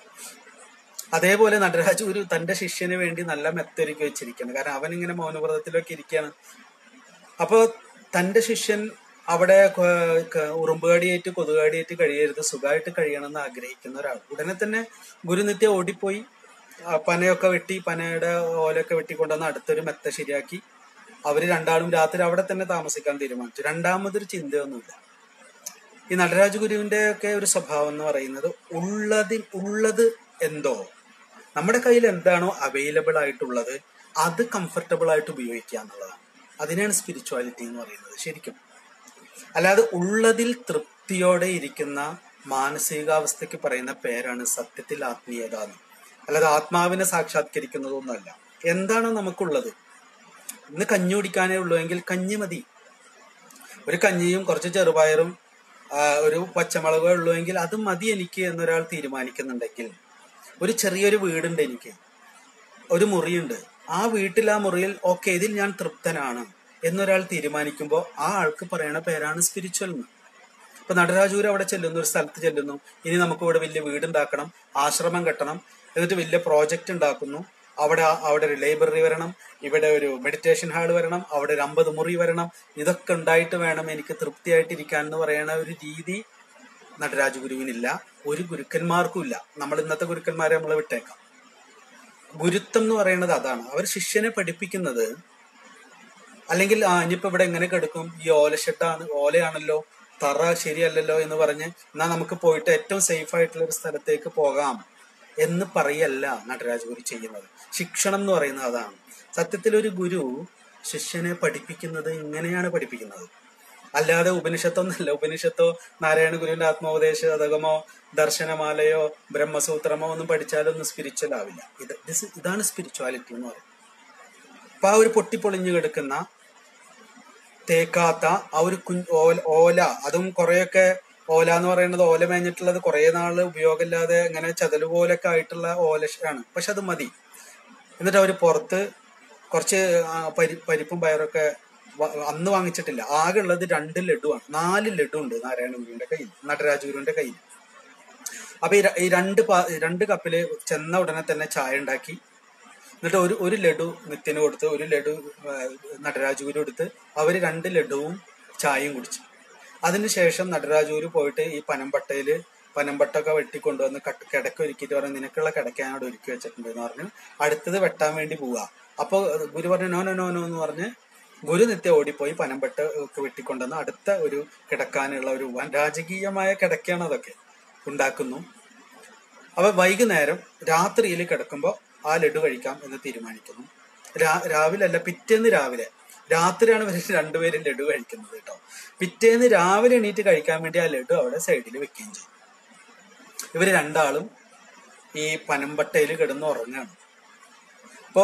S1: അതേപോലെ നടരാജഗുരു തന്റെ ശിഷ്യന് വേണ്ടി നല്ല മെത്തൊരുക്കി വെച്ചിരിക്കുകയാണ്. കാരണം അവനിങ്ങനെ മൗനവ്രതത്തിലൊക്കെ ഇരിക്കുകയാണ്. അപ്പൊ തന്റെ ശിഷ്യൻ അവിടെ ഉറുമ്പുകടിയേറ്റ് കൊതുകടിയേറ്റ് കഴിയരുത്, സുഖമായിട്ട് കഴിയണമെന്ന് ആഗ്രഹിക്കുന്ന ഒരാൾ. ഉടനെ തന്നെ ഗുരുനിത്യ ഓടിപ്പോയി പനയൊക്കെ വെട്ടി, പനയുടെ ഓലൊക്കെ വെട്ടിക്കൊണ്ടുവന്ന് അടുത്തൊരു മെത്ത ശരിയാക്കി അവര് രണ്ടാളും രാത്രി അവിടെ തന്നെ താമസിക്കാൻ തീരുമാനിച്ചു. രണ്ടാമതൊരു ചിന്തയൊന്നുമില്ല. ഈ നടരാജഗുരുവിന്റെ ഒക്കെ ഒരു സ്വഭാവം എന്ന് പറയുന്നത്, ഉള്ളത് എന്തോ നമ്മുടെ കയ്യിൽ എന്താണോ അവൈലബിൾ ആയിട്ടുള്ളത് അത് കംഫർട്ടബിൾ ആയിട്ട് ഉപയോഗിക്കുക എന്നുള്ളതാണ്. അതിനാണ് സ്പിരിച്വാലിറ്റി എന്ന് പറയുന്നത് ശരിക്കും. അല്ലാതെ ഉള്ളതിൽ തൃപ്തിയോടെ ഇരിക്കുന്ന മാനസികാവസ്ഥയ്ക്ക് പറയുന്ന പേരാണ് സത്യത്തിൽ ആത്മീയത എന്ന്. അല്ലാതെ ആത്മാവിനെ സാക്ഷാത്കരിക്കുന്നതൊന്നുമല്ല. എന്താണോ നമുക്കുള്ളത്, ഇന്ന് കഞ്ഞി കുടിക്കാനേ ഉള്ളൂ എങ്കിൽ കഞ്ഞി മതി, ഒരു കഞ്ഞിയും കുറച്ച് ചെറുപയറും ഒരു പച്ചമുളകേ ഉള്ളൂ എങ്കിൽ അത് മതി എനിക്ക് എന്നൊരാൾ തീരുമാനിക്കുന്നുണ്ടെങ്കിൽ, ഒരു ചെറിയൊരു വീടുണ്ട്, എനിക്ക് ഒരു മുറിയുണ്ട്, ആ വീട്ടിൽ ആ മുറിയിൽ ഓക്കെ ഇതിൽ ഞാൻ തൃപ്തനാണ് എന്നൊരാൾ തീരുമാനിക്കുമ്പോൾ ആ ആൾക്ക് പറയണ പേരാണ് സ്പിരിച്വൽ എന്ന്. ഇപ്പൊ നടരാജൂര് അവിടെ ചെല്ലുന്നു, ഒരു സ്ഥലത്ത് ചെല്ലുന്നു, ഇനി നമുക്ക് ഇവിടെ വലിയ വീടുണ്ടാക്കണം, ആശ്രമം കെട്ടണം, എന്നിട്ട് വലിയ പ്രോജക്റ്റ് ഉണ്ടാക്കുന്നു. അവിടെ ഒരു ലൈബ്രറി വരണം, ഇവിടെ ഒരു മെഡിറ്റേഷൻ ഹാൾ വരണം, അവിടെ ഒരു 50 മുറി വരണം, ഇതൊക്കെ ഉണ്ടായിട്ട് വേണം എനിക്ക് തൃപ്തിയായിട്ടിരിക്കാൻ എന്ന് പറയുന്ന ഒരു രീതി നടരാജഗുരുവിനില്ല, ഒരു ഗുരുക്കന്മാർക്കും ഇല്ല. നമ്മൾ ഇന്നത്തെ ഗുരുക്കന്മാരെ നമ്മൾ വിട്ടേക്കാം. ഗുരുത്വം എന്ന് പറയുന്നത് അതാണ്. അവർ ശിഷ്യനെ പഠിപ്പിക്കുന്നത്, അല്ലെങ്കിൽ ഇനിയിപ്പോ ഇവിടെ എങ്ങനെ കിടക്കും, ഈ ഓലയാണല്ലോ, തറ ശരിയല്ലല്ലോ എന്ന് പറഞ്ഞ് എന്നാ നമുക്ക് പോയിട്ട് ഏറ്റവും സേഫ് ആയിട്ടുള്ള ഒരു സ്ഥലത്തേക്ക് പോകാം എന്ന് പറയല്ല നടരാജഗുരു ചെയ്യുന്നത്. ശിക്ഷണം എന്ന് പറയുന്നത് അതാണ്. സത്യത്തിൽ ഒരു ഗുരു ശിഷ്യനെ പഠിപ്പിക്കുന്നത് ഇങ്ങനെയാണ് പഠിപ്പിക്കുന്നത്, അല്ലാതെ ഉപനിഷത്തൊന്നല്ല. ഉപനിഷത്തോ നാരായണ ഗുരുവിന്റെ ആത്മോപദേശ ശതകമോ ദർശനമാലയോ ബ്രഹ്മസൂത്രമോ ഒന്നും പഠിച്ചാലൊന്നും സ്പിരിച്വൽ ആവില്ല. ഇതാണ് സ്പിരിച്വാലിറ്റി എന്ന് പറയുന്നത്. അപ്പൊ ആ ഒരു പൊട്ടിപ്പൊളിഞ്ഞു കിടക്കുന്ന തേക്കാത്ത ആ ഒരു ഓല, അതും കുറെയൊക്കെ ഓല എന്ന് പറയുന്നത് ഓല മേഞ്ഞിട്ടുള്ളത് കുറെ നാള് ഉപയോഗമില്ലാതെ ഇങ്ങനെ ചതല് പോലൊക്കെ ആയിട്ടുള്ള ഓലയാണ്, പക്ഷെ അത് മതി. എന്നിട്ട് അവര് പുറത്ത് കുറച്ച് പരിപ്പും പയറൊക്കെ അന്ന് വാങ്ങിച്ചിട്ടില്ല, ആകെ ഉള്ളത് 2 ലഡുവാണ്. 4 ലഡു ഉണ്ട് നാരായണ ഗുരുവിന്റെ കയ്യിൽ, നടരാജഗുരുവിന്റെ കയ്യിൽ. അപ്പൊ ഈ 2 കപ്പില് ചെന്ന ഉടനെ തന്നെ ചായ ഉണ്ടാക്കി, എന്നിട്ട് ഒരു ലഡു നിത്യന് കൊടുത്ത്, ഒരു ലഡു നടരാജഗുരു എടുത്ത് അവര് 2 ലഡുവും ചായയും കുടിച്ചു. അതിനുശേഷം നടരാജഗുരു പോയിട്ട് ഈ പനമ്പട്ടൊക്കെ വെട്ടിക്കൊണ്ടുവന്ന് കിടക്ക ഒരുക്കിയിട്ട് പറഞ്ഞു, നിനക്കുള്ള കിടക്കാനോട് ഒരുക്കി വെച്ചിട്ടുണ്ട് എന്ന് പറഞ്ഞു. അടുത്തത് വെട്ടാൻ വേണ്ടി പോവുക. അപ്പൊ ഗുരു പറഞ്ഞു നോ നോ നോ നോ എന്ന് പറഞ്ഞ് ഗുരു നിത്യം ഓടിപ്പോയി പനമ്പട്ട ഒക്കെ വെട്ടിക്കൊണ്ടുവന്ന് അടുത്ത ഒരു കിടക്കാനുള്ള ഒരു രാജകീയമായ കിടക്കയാണ് അതൊക്കെ ഉണ്ടാക്കുന്നു. അപ്പൊ വൈകുന്നേരം രാത്രിയിൽ കിടക്കുമ്പോൾ ആ ലഡു കഴിക്കാം എന്ന് തീരുമാനിക്കുന്നു. രാവിലെ അല്ല, പിറ്റേന്ന് രാവിലെ, രാത്രിയാണ് ഇവർ 2 പേരും ലഡു കഴിക്കുന്നത് കേട്ടോ. പിറ്റേന്ന് രാവിലെ എണീറ്റ് കഴിക്കാൻ വേണ്ടി ആ ലഡു അവിടെ സൈഡിൽ വെക്കുകയും ചെയ്യും. ഇവര് 2 ആളും ഈ പനമ്പട്ടയിൽ കിടന്ന് ഉറങ്ങാണ്. അപ്പോ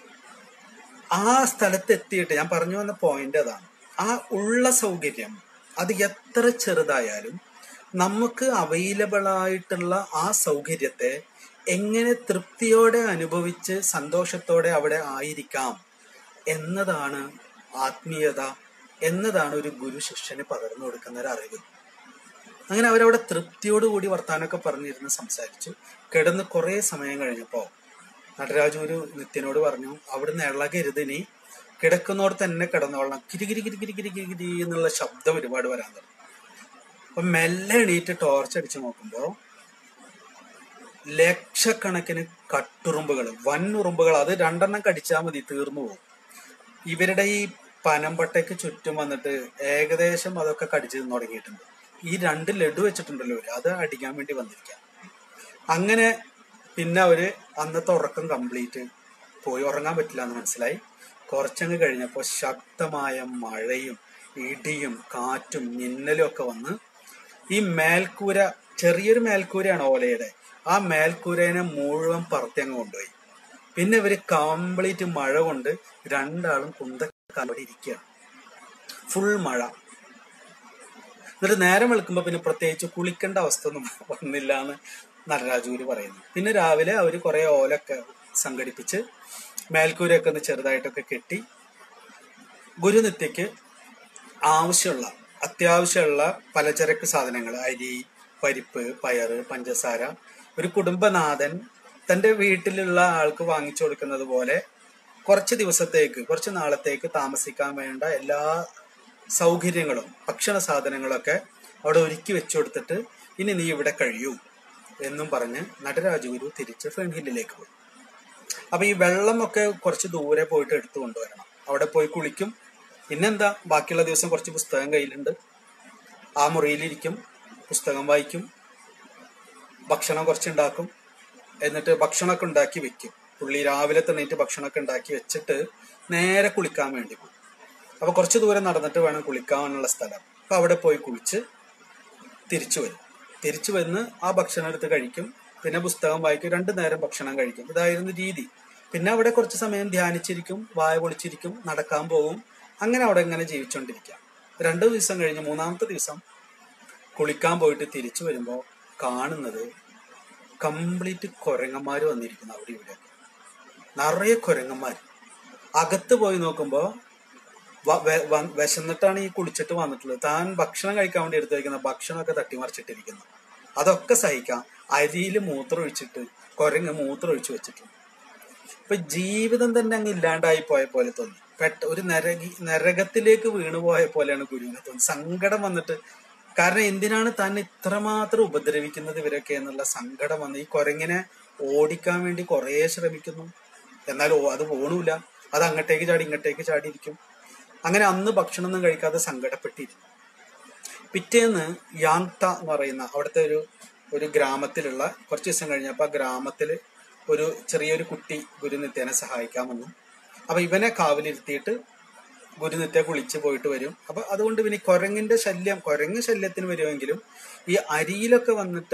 S1: ആ സ്ഥലത്ത് എത്തിയിട്ട് ഞാൻ പറഞ്ഞു വന്ന പോയിന്റ് അതാണ്. ആ ഉള്ള സൗകര്യം അത് എത്ര ചെറുതായാലും നമുക്ക് അവൈലബിൾ ആയിട്ടുള്ള ആ സൗകര്യത്തെ എങ്ങനെ തൃപ്തിയോടെ അനുഭവിച്ച് സന്തോഷത്തോടെ അവിടെ ആയിരിക്കാം എന്നതാണ് ആത്മീയത, എന്നതാണ് ഒരു ഗുരു ശിഷ്യന് പകർന്നു കൊടുക്കുന്ന ഒരു അറിവ്. അങ്ങനെ അവരവിടെ തൃപ്തിയോടുകൂടി വർത്താനൊക്കെ പറഞ്ഞിരുന്ന് സംസാരിച്ചു. കിടന്ന് കുറെ സമയം കഴിഞ്ഞപ്പോ നടരാജഗുരു നിത്യനോട് പറഞ്ഞു, അവിടുന്ന് ഇളകരുത്, നീ കിടക്കുന്നോട് തന്നെ കിടന്നോളണം. കിരികിരി കിരികിരി കിരികിരി കിരി എന്നുള്ള ശബ്ദം ഒരുപാട് വരാൻ തുടങ്ങി. അപ്പൊ മെല്ലെ എണീറ്റ് ടോർച്ച് അടിച്ചു നോക്കുമ്പോ ലക്ഷക്കണക്കിന് കട്ടുറുമ്പുകൾ, വൻ ഉറുമ്പുകൾ, അത് 2 കടിച്ചാൽ മതി തീർന്നു പോകും. ഇവരുടെ ഈ പനമ്പട്ടയ്ക്ക് ചുറ്റും വന്നിട്ട് ഏകദേശം അതൊക്കെ കടിച്ചു തുടങ്ങിയിട്ടുണ്ട്. ഈ 2 ലഡു വെച്ചിട്ടുണ്ടല്ലോ അത് അടിക്കാൻ വേണ്ടി വന്നിരിക്കാം. അങ്ങനെ പിന്നെ അവര് അന്നത്തെ ഉറക്കം കംപ്ലീറ്റ് പോയി. ഉറങ്ങാൻ പറ്റില്ല എന്ന് മനസ്സിലായി. കുറച്ചങ്ങ് കഴിഞ്ഞപ്പോൾ ശക്തമായ മഴയും ഇടിയും കാറ്റും മിന്നലും ഒക്കെ വന്ന് ഈ മേൽക്കൂര, ചെറിയൊരു മേൽക്കൂരയാണ് ഓലയുടെ, ആ മേൽക്കൂരേനെ മുഴുവൻ പറത്തിയങ്ങ് കൊണ്ടുപോയി. പിന്നെ ഇവര് കംപ്ലീറ്റ് മഴ കൊണ്ട് 2 ആളും കുന്തക്കാലോടെ ഇരിക്കുകയാണ്. ഫുൾ മഴ. എന്നിട്ട് നേരം വെളുക്കുമ്പോ പിന്നെ പ്രത്യേകിച്ച് കുളിക്കേണ്ട അവസ്ഥ ഒന്നും വന്നില്ല എന്ന് നടരാജഗുരു പറയുന്നു. പിന്നെ രാവിലെ അവര് കുറെ ഓലൊക്കെ സംഘടിപ്പിച്ച് മേൽക്കൂരയൊക്കെ ഒന്ന് ചെറുതായിട്ടൊക്കെ കെട്ടി ഗുരുനിത്യക്ക് അത്യാവശ്യമുള്ള പലചരക്ക് സാധനങ്ങൾ, അരി, പരിപ്പ്, പയറ്, പഞ്ചസാര, ഒരു കുടുംബനാഥൻ തന്റെ വീട്ടിലുള്ള ആൾക്ക് വാങ്ങിച്ചു കൊടുക്കുന്നത് പോലെ കുറച്ച് നാളത്തേക്ക് താമസിക്കാൻ വേണ്ട എല്ലാ സൗകര്യങ്ങളും ഭക്ഷണ സാധനങ്ങളൊക്കെ അവിടെ ഒരുക്കി വെച്ചു കൊടുത്തിട്ട് ഇനി നീ ഇവിടെ കഴിയൂ എന്നും പറഞ്ഞ് നടരാജഗുരു തിരിച്ച് ഫെൺഹില്ലിലേക്ക് പോയി. അപ്പൊ ഈ വെള്ളമൊക്കെ കുറച്ച് ദൂരെ പോയിട്ട് എടുത്തു കൊണ്ടുവരണം. അവിടെ പോയി കുളിക്കും. പിന്നെന്താ, ബാക്കിയുള്ള ദിവസം കുറച്ച് പുസ്തകം കയ്യിലുണ്ട്, ആ മുറിയിലിരിക്കും, പുസ്തകം വായിക്കും, ഭക്ഷണം കുറച്ചുണ്ടാക്കും, എന്നിട്ട് ഭക്ഷണമൊക്കെ ഉണ്ടാക്കി വെക്കും. പുള്ളി രാവിലെ തന്നിട്ട് ഭക്ഷണമൊക്കെ ഉണ്ടാക്കി വെച്ചിട്ട് നേരെ കുളിക്കാൻ വേണ്ടി പോകും. അപ്പൊ കുറച്ച് ദൂരം നടന്നിട്ട് വേണം കുളിക്കാനുള്ള സ്ഥലം. അപ്പൊ അവിടെ പോയി കുളിച്ച് തിരിച്ചു വന്ന് ആ ഭക്ഷണം എടുത്ത് കഴിക്കും, പിന്നെ പുസ്തകം വായിക്കും, 2 നേരം ഭക്ഷണം കഴിക്കും. ഇതായിരുന്നു രീതി. പിന്നെ അവിടെ കുറച്ച് സമയം ധ്യാനിച്ചിരിക്കും, വായ പൊളിച്ചിരിക്കും, നടക്കാൻ പോകും. അങ്ങനെ അവിടെ ഇങ്ങനെ ജീവിച്ചുകൊണ്ടിരിക്കാം. 2 ദിവസം കഴിഞ്ഞ് 3-ാമത്തെ ദിവസം കുളിക്കാൻ പോയിട്ട് തിരിച്ചു വരുമ്പോൾ കാണുന്നത് കംപ്ലീറ്റ് കുരങ്ങന്മാർ വന്നിരിക്കുന്നു. അവിടെ ഇവിടെ നിറയെ കുരങ്ങന്മാർ. അകത്ത് പോയി നോക്കുമ്പോൾ വിശന്നിട്ടാണ് ഈ കുളിച്ചിട്ട് വന്നിട്ടുള്ളത്. താൻ ഭക്ഷണം കഴിക്കാൻ വേണ്ടി എടുത്തു വയ്ക്കുന്ന ഭക്ഷണമൊക്കെ തട്ടിമറിച്ചിട്ടിരിക്കുന്നു. അതൊക്കെ സഹിക്കാം. അരിയിൽ മൂത്രം ഒഴിച്ചിട്ട് കുരങ്ങ് മൂത്രം ഒഴിച്ചു വെച്ചിട്ടുണ്ട്. ഇപ്പൊ ജീവിതം തന്നെ അങ്ങ് ഇല്ലാണ്ടായി പോയ പോലെ തോന്നി. ഒരു നരകത്തിലേക്ക് വീണുപോയ പോലെയാണ് ഗുരുവിനെ തോന്നി. സങ്കടം വന്നിട്ട്, കാരണം എന്തിനാണ് താൻ ഇത്രമാത്രം ഉപദ്രവിക്കുന്നത് ഇവരൊക്കെ എന്നുള്ള സങ്കടം വന്ന് ഈ കുരങ്ങിനെ ഓടിക്കാൻ വേണ്ടി കുറെ ശ്രമിക്കുന്നു. എന്നാൽ അത് പോണൂല. അത് അങ്ങോട്ടേക്ക് ചാടി ഇങ്ങോട്ടേക്ക് ചാടിയിരിക്കും. അങ്ങനെ അന്ന് ഭക്ഷണമൊന്നും കഴിക്കാതെ സങ്കടപ്പെട്ടിരുന്നു. പിറ്റേന്ന് യാങ്ത എന്ന് പറയുന്ന അവിടുത്തെ ഒരു ഗ്രാമത്തിലുള്ള കുറച്ച് ദിവസം കഴിഞ്ഞപ്പോൾ ആ ഗ്രാമത്തില് ഒരു ചെറിയൊരു കുട്ടി ഗുരുനിത്യനെ സഹായിക്കാൻ വന്നു. അപ്പൊ ഇവനെ കാവലിരുത്തിയിട്ട് ഗുരുനിത്യ കുളിച്ച് പോയിട്ട് വരും. അപ്പൊ അതുകൊണ്ട് പിന്നെ കുരങ്ങിന്റെ കുരങ്ങ് ശല്യത്തിന് വരുമെങ്കിലും ഈ അരിയിലൊക്കെ വന്നിട്ട്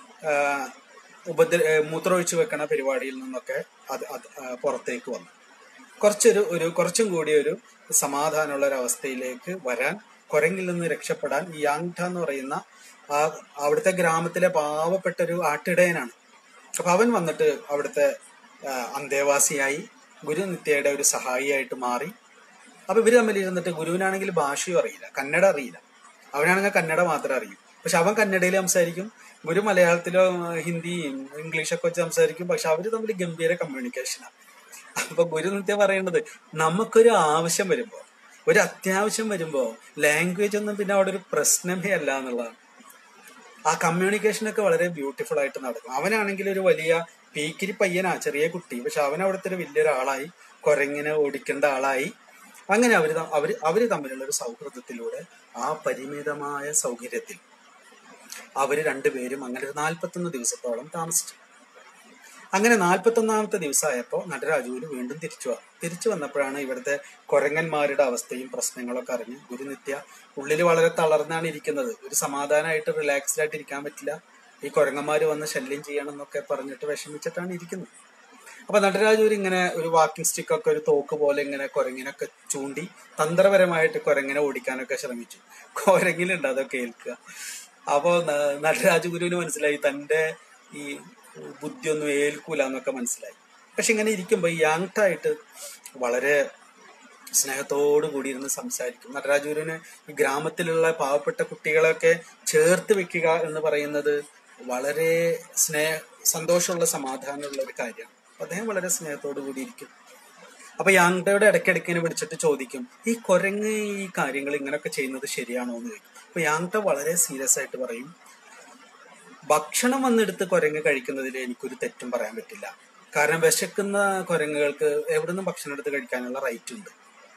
S1: മൂത്രമൊഴിച്ചു വെക്കണ പരിപാടിയിൽ നിന്നൊക്കെ അത് പുറത്തേക്ക് വന്നു. കുറച്ചും കൂടി ഒരു സമാധാനമുള്ള ഒരു അവസ്ഥയിലേക്ക് വരാൻ, കുരങ്ങിൽ നിന്ന് രക്ഷപ്പെടാൻ ഈ യാങ്ട എന്ന് പറയുന്ന അവിടുത്തെ ഗ്രാമത്തിലെ പാവപ്പെട്ട ഒരു ആട്ടിടയനാണ്. അപ്പൊ അവൻ വന്നിട്ട് അവിടുത്തെ അന്തേവാസിയായി ഗുരുനിത്യയുടെ ഒരു സഹായിയായിട്ട് മാറി. അപ്പൊ ഇവര് തമ്മിൽ ഇരുന്നിട്ട്, ഗുരുവിനാണെങ്കിൽ ഭാഷയും അറിയില്ല, കന്നഡ അറിയില്ല. അവനാണെങ്കിൽ കന്നഡ മാത്രമേ അറിയൂ. പക്ഷെ അവൻ കന്നഡയിൽ സംസാരിക്കും, ഗുരു മലയാളത്തിലോ ഹിന്ദിയും ഇംഗ്ലീഷൊക്കെ വെച്ച് സംസാരിക്കും. പക്ഷെ അവര് തമ്മിൽ ഗംഭീര കമ്മ്യൂണിക്കേഷനാണ്. അപ്പൊ ഗുരുനിത്യ പറയേണ്ടത്, നമുക്കൊരു ആവശ്യം വരുമ്പോ, ഒരു അത്യാവശ്യം വരുമ്പോ ലാംഗ്വേജ് ഒന്നും പിന്നെ അവിടെ ഒരു പ്രശ്നമേ അല്ല എന്നുള്ളതാണ്. ആ കമ്മ്യൂണിക്കേഷനൊക്കെ വളരെ ബ്യൂട്ടിഫുൾ ആയിട്ട് നടക്കും. അവനാണെങ്കിൽ ഒരു വലിയ പീക്കിരി പയ്യനാ, ചെറിയ കുട്ടി. പക്ഷെ അവൻ അവിടുത്തെ ഒരു വലിയൊരാളായി, കുരങ്ങിനെ ഓടിക്കേണ്ട ആളായി. അങ്ങനെ അവര് തമ്മിലുള്ള ഒരു സൗഹൃദത്തിലൂടെ ആ പരിമിതമായ സൗകര്യത്തിൽ അവര് രണ്ടുപേരും അങ്ങനെ ഒരു 41 ദിവസത്തോളം താമസിച്ചു. അങ്ങനെ 41ാമത്തെ ദിവസമായപ്പോ നടരാജുവിന് വീണ്ടും തിരിച്ചു വന്നപ്പോഴാണ് ഇവിടുത്തെ കുരങ്ങന്മാരുടെ അവസ്ഥയും പ്രശ്നങ്ങളൊക്കെ അറിഞ്ഞ് ഗുരുനിത്യ ഉള്ളിൽ വളരെ തളർന്നാണ് ഇരിക്കുന്നത്. ഒരു സമാധാനമായിട്ട് റിലാക്സ്ഡ് ആയിട്ട് ഇരിക്കാൻ പറ്റില്ല. ഈ കുരങ്ങന്മാര് വന്ന് ശല്യം ചെയ്യണം എന്നൊക്കെ പറഞ്ഞിട്ട് വിഷമിച്ചിട്ടാണ് ഇരിക്കുന്നത്. അപ്പൊ നടരാജൂർ ഇങ്ങനെ ഒരു വാക്കിംഗ് സ്റ്റിക്കൊക്കെ ഒരു തോക്ക് പോലെ ഇങ്ങനെ കുരങ്ങിനൊക്കെ ചൂണ്ടി തന്ത്രപരമായിട്ട് കുരങ്ങിനെ ഓടിക്കാനൊക്കെ ശ്രമിച്ചു. കുരങ്ങിലുണ്ട് അതൊക്കെ ഏൽക്കുക. അപ്പോ നടരാജ ഗുരുവിന് മനസ്സിലായി തന്റെ ഈ ബുദ്ധിയൊന്നും ഏൽക്കൂല എന്നൊക്കെ മനസ്സിലായി. പക്ഷെ ഇങ്ങനെ ഇരിക്കുമ്പോ ഈ യാങ്ടായിട്ട് വളരെ സ്നേഹത്തോടു കൂടി ഇരുന്ന് സംസാരിക്കും. നടരാജൂരിന് ഈ ഗ്രാമത്തിലുള്ള പാവപ്പെട്ട കുട്ടികളെയൊക്കെ ചേർത്ത് വെക്കുക എന്ന് പറയുന്നത് വളരെ സന്തോഷമുള്ള സമാധാനമുള്ള ഒരു കാര്യമാണ്. അദ്ദേഹം വളരെ സ്നേഹത്തോടു കൂടി ഇരിക്കും. അപ്പൊ യാങ്ടയുടെ ഇടയ്ക്കിടയ്ക്കിനെ വിളിച്ചിട്ട് ചോദിക്കും, ഈ കുരങ്ങ് ഈ കാര്യങ്ങൾ ഇങ്ങനെയൊക്കെ ചെയ്യുന്നത് ശരിയാണോ എന്ന് ചോദിക്കും. അപ്പൊ യാങ്ട വളരെ സീരിയസ് ആയിട്ട് പറയും, ഭക്ഷണം വന്നെടുത്ത് കുരങ്ങ് കഴിക്കുന്നതിൽ എനിക്കൊരു തെറ്റും പറയാൻ പറ്റില്ല. കാരണം വിശക്കുന്ന കുരങ്ങുകൾക്ക് എവിടുന്നും ഭക്ഷണം എടുത്ത് കഴിക്കാനുള്ള റൈറ്റ് ഉണ്ട്.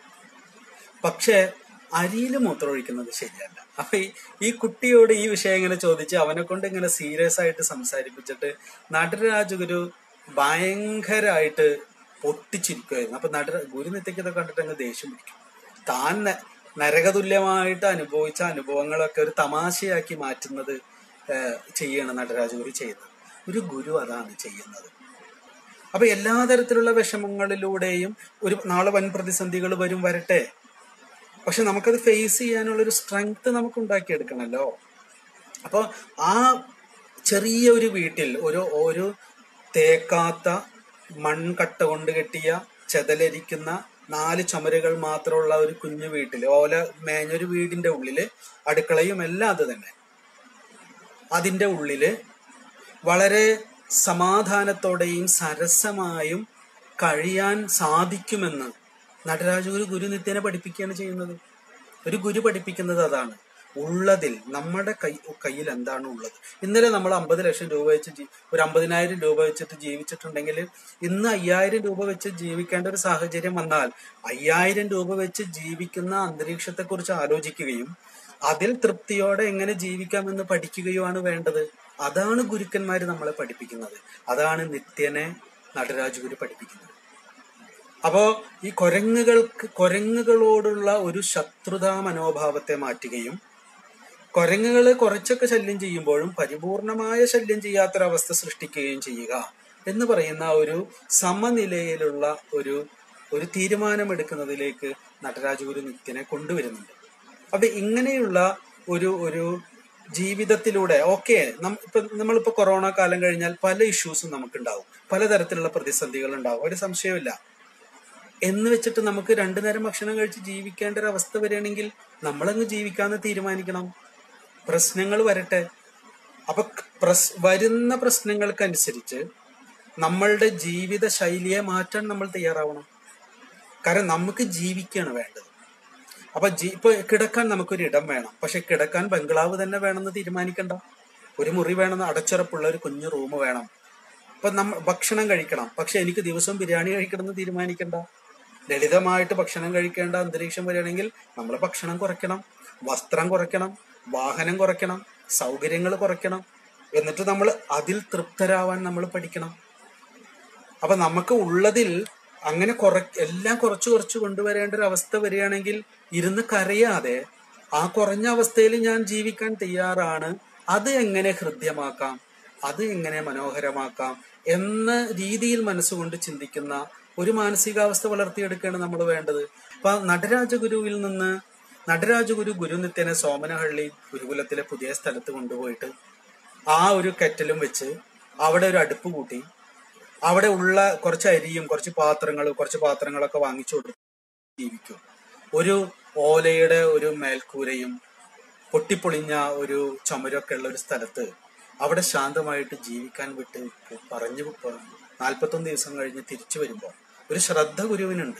S1: പക്ഷെ അരിയിൽ മൂത്രം ഒഴിക്കുന്നത് ശരിയല്ല. അപ്പൊ ഈ കുട്ടിയോട് ഈ വിഷയം ഇങ്ങനെ ചോദിച്ച് അവനെ കൊണ്ട് ഇങ്ങനെ സീരിയസ് ആയിട്ട് സംസാരിപ്പിച്ചിട്ട് നടരാജഗുരു ഭയങ്കരമായിട്ട് പൊട്ടിച്ചിരിക്കുമായിരുന്നു. അപ്പൊ ഗുരുനിത്യക്ക് ഇതൊക്കെ കണ്ടിട്ട് അങ്ങ് ദേഷ്യം പിടിക്കും. താൻ നരകതുല്യമായിട്ട് അനുഭവിച്ച അനുഭവങ്ങളൊക്കെ ഒരു തമാശയാക്കി മാറ്റുന്നത് ചെയ്യണം നടരാജഗുരു ചെയ്യുന്നത്. ഒരു ഗുരു അതാണ് ചെയ്യുന്നത്. അപ്പൊ എല്ലാ തരത്തിലുള്ള വിഷമങ്ങളിലൂടെയും നാളെ വൻ പ്രതിസന്ധികൾ വരട്ടെ. പക്ഷെ നമുക്കത് ഫേസ് ചെയ്യാനുള്ള ഒരു സ്ട്രെങ്ത് നമുക്ക് ഉണ്ടാക്കിയെടുക്കണല്ലോ. അപ്പൊ ആ ചെറിയ ഒരു വീട്ടിൽ ഒരു തേക്കാത്ത മൺകട്ട കൊണ്ട് കെട്ടിയ ചെതലരിക്കുന്ന 4 ചുമരുകൾ മാത്രമുള്ള ഒരു കുഞ്ഞു വീട്ടില്, ഓല മേഞ്ഞൊരു വീടിന്റെ ഉള്ളില് അടുക്കളയും എല്ലാം അത് തന്നെ, അതിന്റെ ഉള്ളില് വളരെ സമാധാനത്തോടെയും സരസമായും കഴിയാൻ സാധിക്കുമെന്ന് നടരാജഗുരു ഗുരുനിത്യനെ പഠിപ്പിക്കുകയാണ് ചെയ്യുന്നത്. ഒരു ഗുരു പഠിപ്പിക്കുന്നത് അതാണ്. ഉള്ളതിൽ നമ്മുടെ കയ്യിൽ എന്താണ് ഉള്ളത്. ഇന്നലെ നമ്മൾ 50 ലക്ഷം രൂപ വെച്ച് ഒരു 50,000 രൂപ വെച്ചിട്ട് ജീവിച്ചിട്ടുണ്ടെങ്കിൽ ഇന്ന് 5,000 രൂപ വെച്ച് ജീവിക്കേണ്ട ഒരു സാഹചര്യം വന്നാൽ 5,000 രൂപ വെച്ച് ജീവിക്കുന്ന അന്തരീക്ഷത്തെ കുറിച്ച് ആലോചിക്കുകയും അതിൽ തൃപ്തിയോടെ എങ്ങനെ ജീവിക്കാമെന്ന് പഠിക്കുകയുമാണ് വേണ്ടത്. അതാണ് ഗുരുക്കന്മാര് നമ്മളെ പഠിപ്പിക്കുന്നത്. അതാണ് നിത്യനെ നടരാജഗുരു പഠിപ്പിക്കുന്നത്. അപ്പോ ഈ കുരങ്ങുകളോടുള്ള ഒരു ശത്രുതാ മനോഭാവത്തെ മാറ്റുകയും കുരങ്ങുകളെ കുറച്ചൊക്കെ ശല്യം ചെയ്യുമ്പോഴും പരിപൂർണമായ ശല്യം ചെയ്യാത്തൊരവസ്ഥ സൃഷ്ടിക്കുകയും ചെയ്യുക എന്ന് പറയുന്ന ഒരു സമനിലയിലുള്ള ഒരു തീരുമാനമെടുക്കുന്നതിലേക്ക് നടരാജഗുരു നിത്യനെ കൊണ്ടുവരുന്നുണ്ട്. അപ്പൊ ഇങ്ങനെയുള്ള ഒരു ഒരു ജീവിതത്തിലൂടെ ഓക്കെ നമ്മളിപ്പോ കൊറോണ കാലം കഴിഞ്ഞാൽ പല ഇഷ്യൂസും നമുക്കുണ്ടാവും, പലതരത്തിലുള്ള പ്രതിസന്ധികൾ ഉണ്ടാവും, ഒരു സംശയമില്ല. എന്ന് വെച്ചിട്ട് നമുക്ക് രണ്ടു നേരം ഭക്ഷണം കഴിച്ച് ജീവിക്കേണ്ട ഒരു അവസ്ഥ വരികയാണെങ്കിൽ നമ്മളങ്ങ് ജീവിക്കാന്ന് തീരുമാനിക്കണം. പ്രശ്നങ്ങൾ വരട്ടെ. അപ്പൊ വരുന്ന പ്രശ്നങ്ങൾക്കനുസരിച്ച് നമ്മളുടെ ജീവിത ശൈലിയെ മാറ്റാൻ നമ്മൾ തയ്യാറാവണം. കാരണം നമുക്ക് ജീവിക്കുകയാണ് വേണ്ടത്. അപ്പൊ ഇപ്പൊ കിടക്കാൻ നമുക്കൊരു ഇടം വേണം, പക്ഷെ കിടക്കാൻ ബംഗ്ലാവ് തന്നെ വേണമെന്ന് തീരുമാനിക്കണ്ട. ഒരു മുറി വേണമെന്ന്, അടച്ചുറപ്പുള്ള ഒരു കുഞ്ഞു റൂം വേണം. അപ്പൊ ഭക്ഷണം കഴിക്കണം, പക്ഷെ എനിക്ക് ദിവസവും ബിരിയാണി കഴിക്കണം എന്ന് തീരുമാനിക്കണ്ട. ലളിതമായിട്ട് ഭക്ഷണം കഴിക്കേണ്ട അന്തരീക്ഷം വരികയാണെങ്കിൽ നമ്മൾ ഭക്ഷണം കുറയ്ക്കണം, വസ്ത്രം കുറയ്ക്കണം, വാഹനം കുറയ്ക്കണം, സൗകര്യങ്ങൾ കുറയ്ക്കണം. എന്നിട്ട് നമ്മൾ അതിൽ തൃപ്തരാവാൻ നമ്മൾ പഠിക്കണം. അപ്പൊ നമുക്ക് ഉള്ളതിൽ അങ്ങനെ എല്ലാം കുറച്ച് കുറച്ച് കൊണ്ടുവരേണ്ട ഒരു അവസ്ഥ വരികയാണെങ്കിൽ ഇരുന്ന് കരയാതെ ആ കുറഞ്ഞ അവസ്ഥയിൽ ഞാൻ ജീവിക്കാൻ തയ്യാറാണ്, അത് എങ്ങനെ ഹൃദ്യമാക്കാം, അത് എങ്ങനെ മനോഹരമാക്കാം എന്ന രീതിയിൽ മനസ്സുകൊണ്ട് ചിന്തിക്കുന്ന ഒരു മാനസികാവസ്ഥ വളർത്തിയെടുക്കുകയാണ് നമ്മൾ വേണ്ടത്. അപ്പൊ നടരാജഗുരു ഗുരുനിത്യനെ സോമനഹള്ളി ഗുരുകുലത്തിലെ പുതിയ സ്ഥലത്ത് കൊണ്ടുപോയിട്ട് ആ ഒരു കെറ്റലും വെച്ച് അവിടെ ഒരു അടുപ്പ് കൂട്ടി അവിടെ ഉള്ള കുറച്ച് അരിയും കുറച്ച് പാത്രങ്ങളൊക്കെ വാങ്ങിച്ചു കൊടുത്ത് ജീവിക്കും. ഒരു ഓലയുടെ ഒരു മേൽക്കൂരയും പൊട്ടിപ്പൊളിഞ്ഞ ഒരു ചുമരൊക്കെ ഉള്ള ഒരു സ്ഥലത്ത് അവിടെ ശാന്തമായിട്ട് ജീവിക്കാൻ വിട്ട് പറഞ്ഞു 41 ദിവസം കഴിഞ്ഞ് തിരിച്ചു വരുമ്പോൾ ഒരു ശ്രദ്ധ ഗുരുവിനുണ്ട്.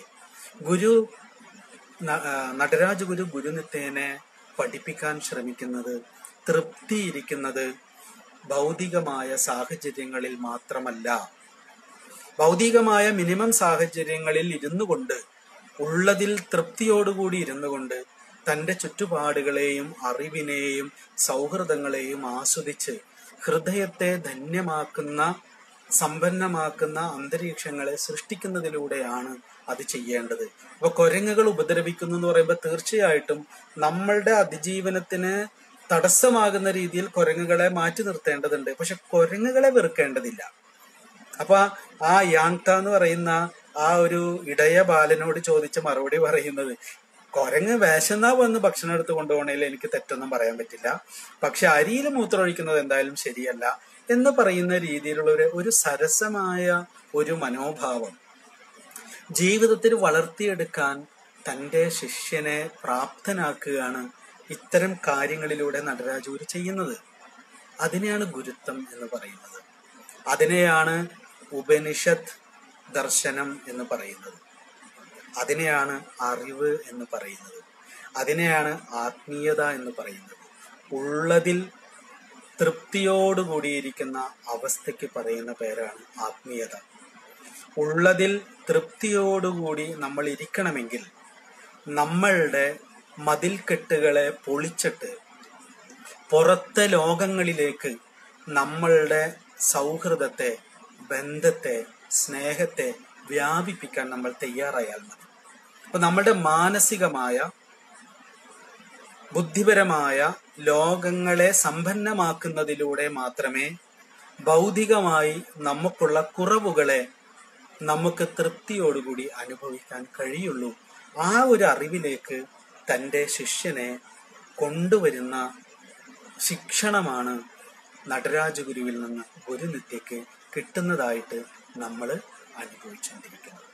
S1: നടരാജഗുരു ഗുരുനിത്യനെ പഠിപ്പിക്കാൻ ശ്രമിക്കുന്നത് തൃപ്തിയിരിക്കുന്നത് ഭൗതികമായ സാഹചര്യങ്ങളിൽ മാത്രമല്ല, ഭൗതികമായ മിനിമം സാഹചര്യങ്ങളിൽ ഇരുന്നു കൊണ്ട്, ഉള്ളതിൽ തൃപ്തിയോടുകൂടി ഇരുന്നു കൊണ്ട് തൻ്റെ ചുറ്റുപാടുകളെയും അറിവിനെയും സൗഹൃദങ്ങളെയും ആസ്വദിച്ച് ഹൃദയത്തെ ധന്യമാക്കുന്ന സമ്പന്നമാക്കുന്ന അന്തരീക്ഷങ്ങളെ സൃഷ്ടിക്കുന്നതിലൂടെയാണ് അത് ചെയ്യേണ്ടത്. അപ്പൊ കുരങ്ങുകൾ ഉപദ്രവിക്കുന്നു എന്ന് പറയുമ്പോൾ തീർച്ചയായിട്ടും നമ്മളുടെ അതിജീവനത്തിന് തടസ്സമാകുന്ന രീതിയിൽ കുരങ്ങുകളെ മാറ്റി നിർത്തേണ്ടതുണ്ട്. പക്ഷെ കുരങ്ങുകളെ വെറുക്കേണ്ടതില്ല. അപ്പൊ ആ യാങ്ത എന്ന് പറയുന്ന ആ ഒരു ഇടയ ബാലനോട് ചോദിച്ച മറുപടി പറയുന്നത്, കുരങ്ങ് വിശന്നാ വന്ന് ഭക്ഷണം എടുത്ത് കൊണ്ടുപോകണേൽ എനിക്ക് തെറ്റൊന്നും പറയാൻ പറ്റില്ല, പക്ഷെ അരിയിൽ മൂത്രമൊഴിക്കുന്നത് എന്തായാലും ശരിയല്ല എന്ന് പറയുന്ന രീതിയിലുള്ള ഒരു സരസമായ ഒരു മനോഭാവം ജീവിതത്തിൽ വളർത്തിയെടുക്കാൻ തൻ്റെ ശിഷ്യനെ പ്രാപ്തനാക്കുകയാണ് ഇത്തരം കാര്യങ്ങളിലൂടെ നടരാജഗുരു ചെയ്യുന്നത്. അതിനെയാണ് ഗുരുത്വം എന്ന് പറയുന്നത്. അതിനെയാണ് ഉപനിഷത്ത് ദർശനം എന്ന് പറയുന്നത്. അതിനെയാണ് അറിവ് എന്ന് പറയുന്നത്. അതിനെയാണ് ആത്മീയത എന്ന് പറയുന്നത്. ഉള്ളതിൽ തൃപ്തിയോടുകൂടിയിരിക്കുന്ന അവസ്ഥയ്ക്ക് പറയുന്ന പേരാണ് ആത്മീയത. ഉള്ളതിൽ തൃപ്തിയോടുകൂടി നമ്മൾ ഇരിക്കണമെങ്കിൽ നമ്മളുടെ മതിൽക്കെട്ടുകളെ പൊളിച്ചിട്ട് പുറത്തെ ലോകങ്ങളിലേക്ക് നമ്മളുടെ സൗഹൃദത്തെ, ബന്ധത്തെ, സ്നേഹത്തെ വ്യാപിപ്പിക്കാൻ നമ്മൾ തയ്യാറായാൽ മതി. അപ്പൊ നമ്മളുടെ മാനസികമായ ബുദ്ധിപരമായ ലോകങ്ങളെ സമ്പന്നമാക്കുന്നതിലൂടെ മാത്രമേ ഭൗതികമായി നമുക്കുള്ള കുറവുകളെ നമുക്ക് തൃപ്തിയോടുകൂടി അനുഭവിക്കാൻ കഴിയുള്ളൂ. ആ ഒരു അറിവിലേക്ക് തൻ്റെ ശിഷ്യനെ കൊണ്ടുവരുന്ന ശിക്ഷണമാണ് നടരാജഗുരുവിൽ നിന്ന് ഗുരുനിത്യക്ക് കിട്ടുന്നതായിട്ട് നമ്മൾ അനുഭവിച്ചുകൊണ്ടിരിക്കുന്നത്.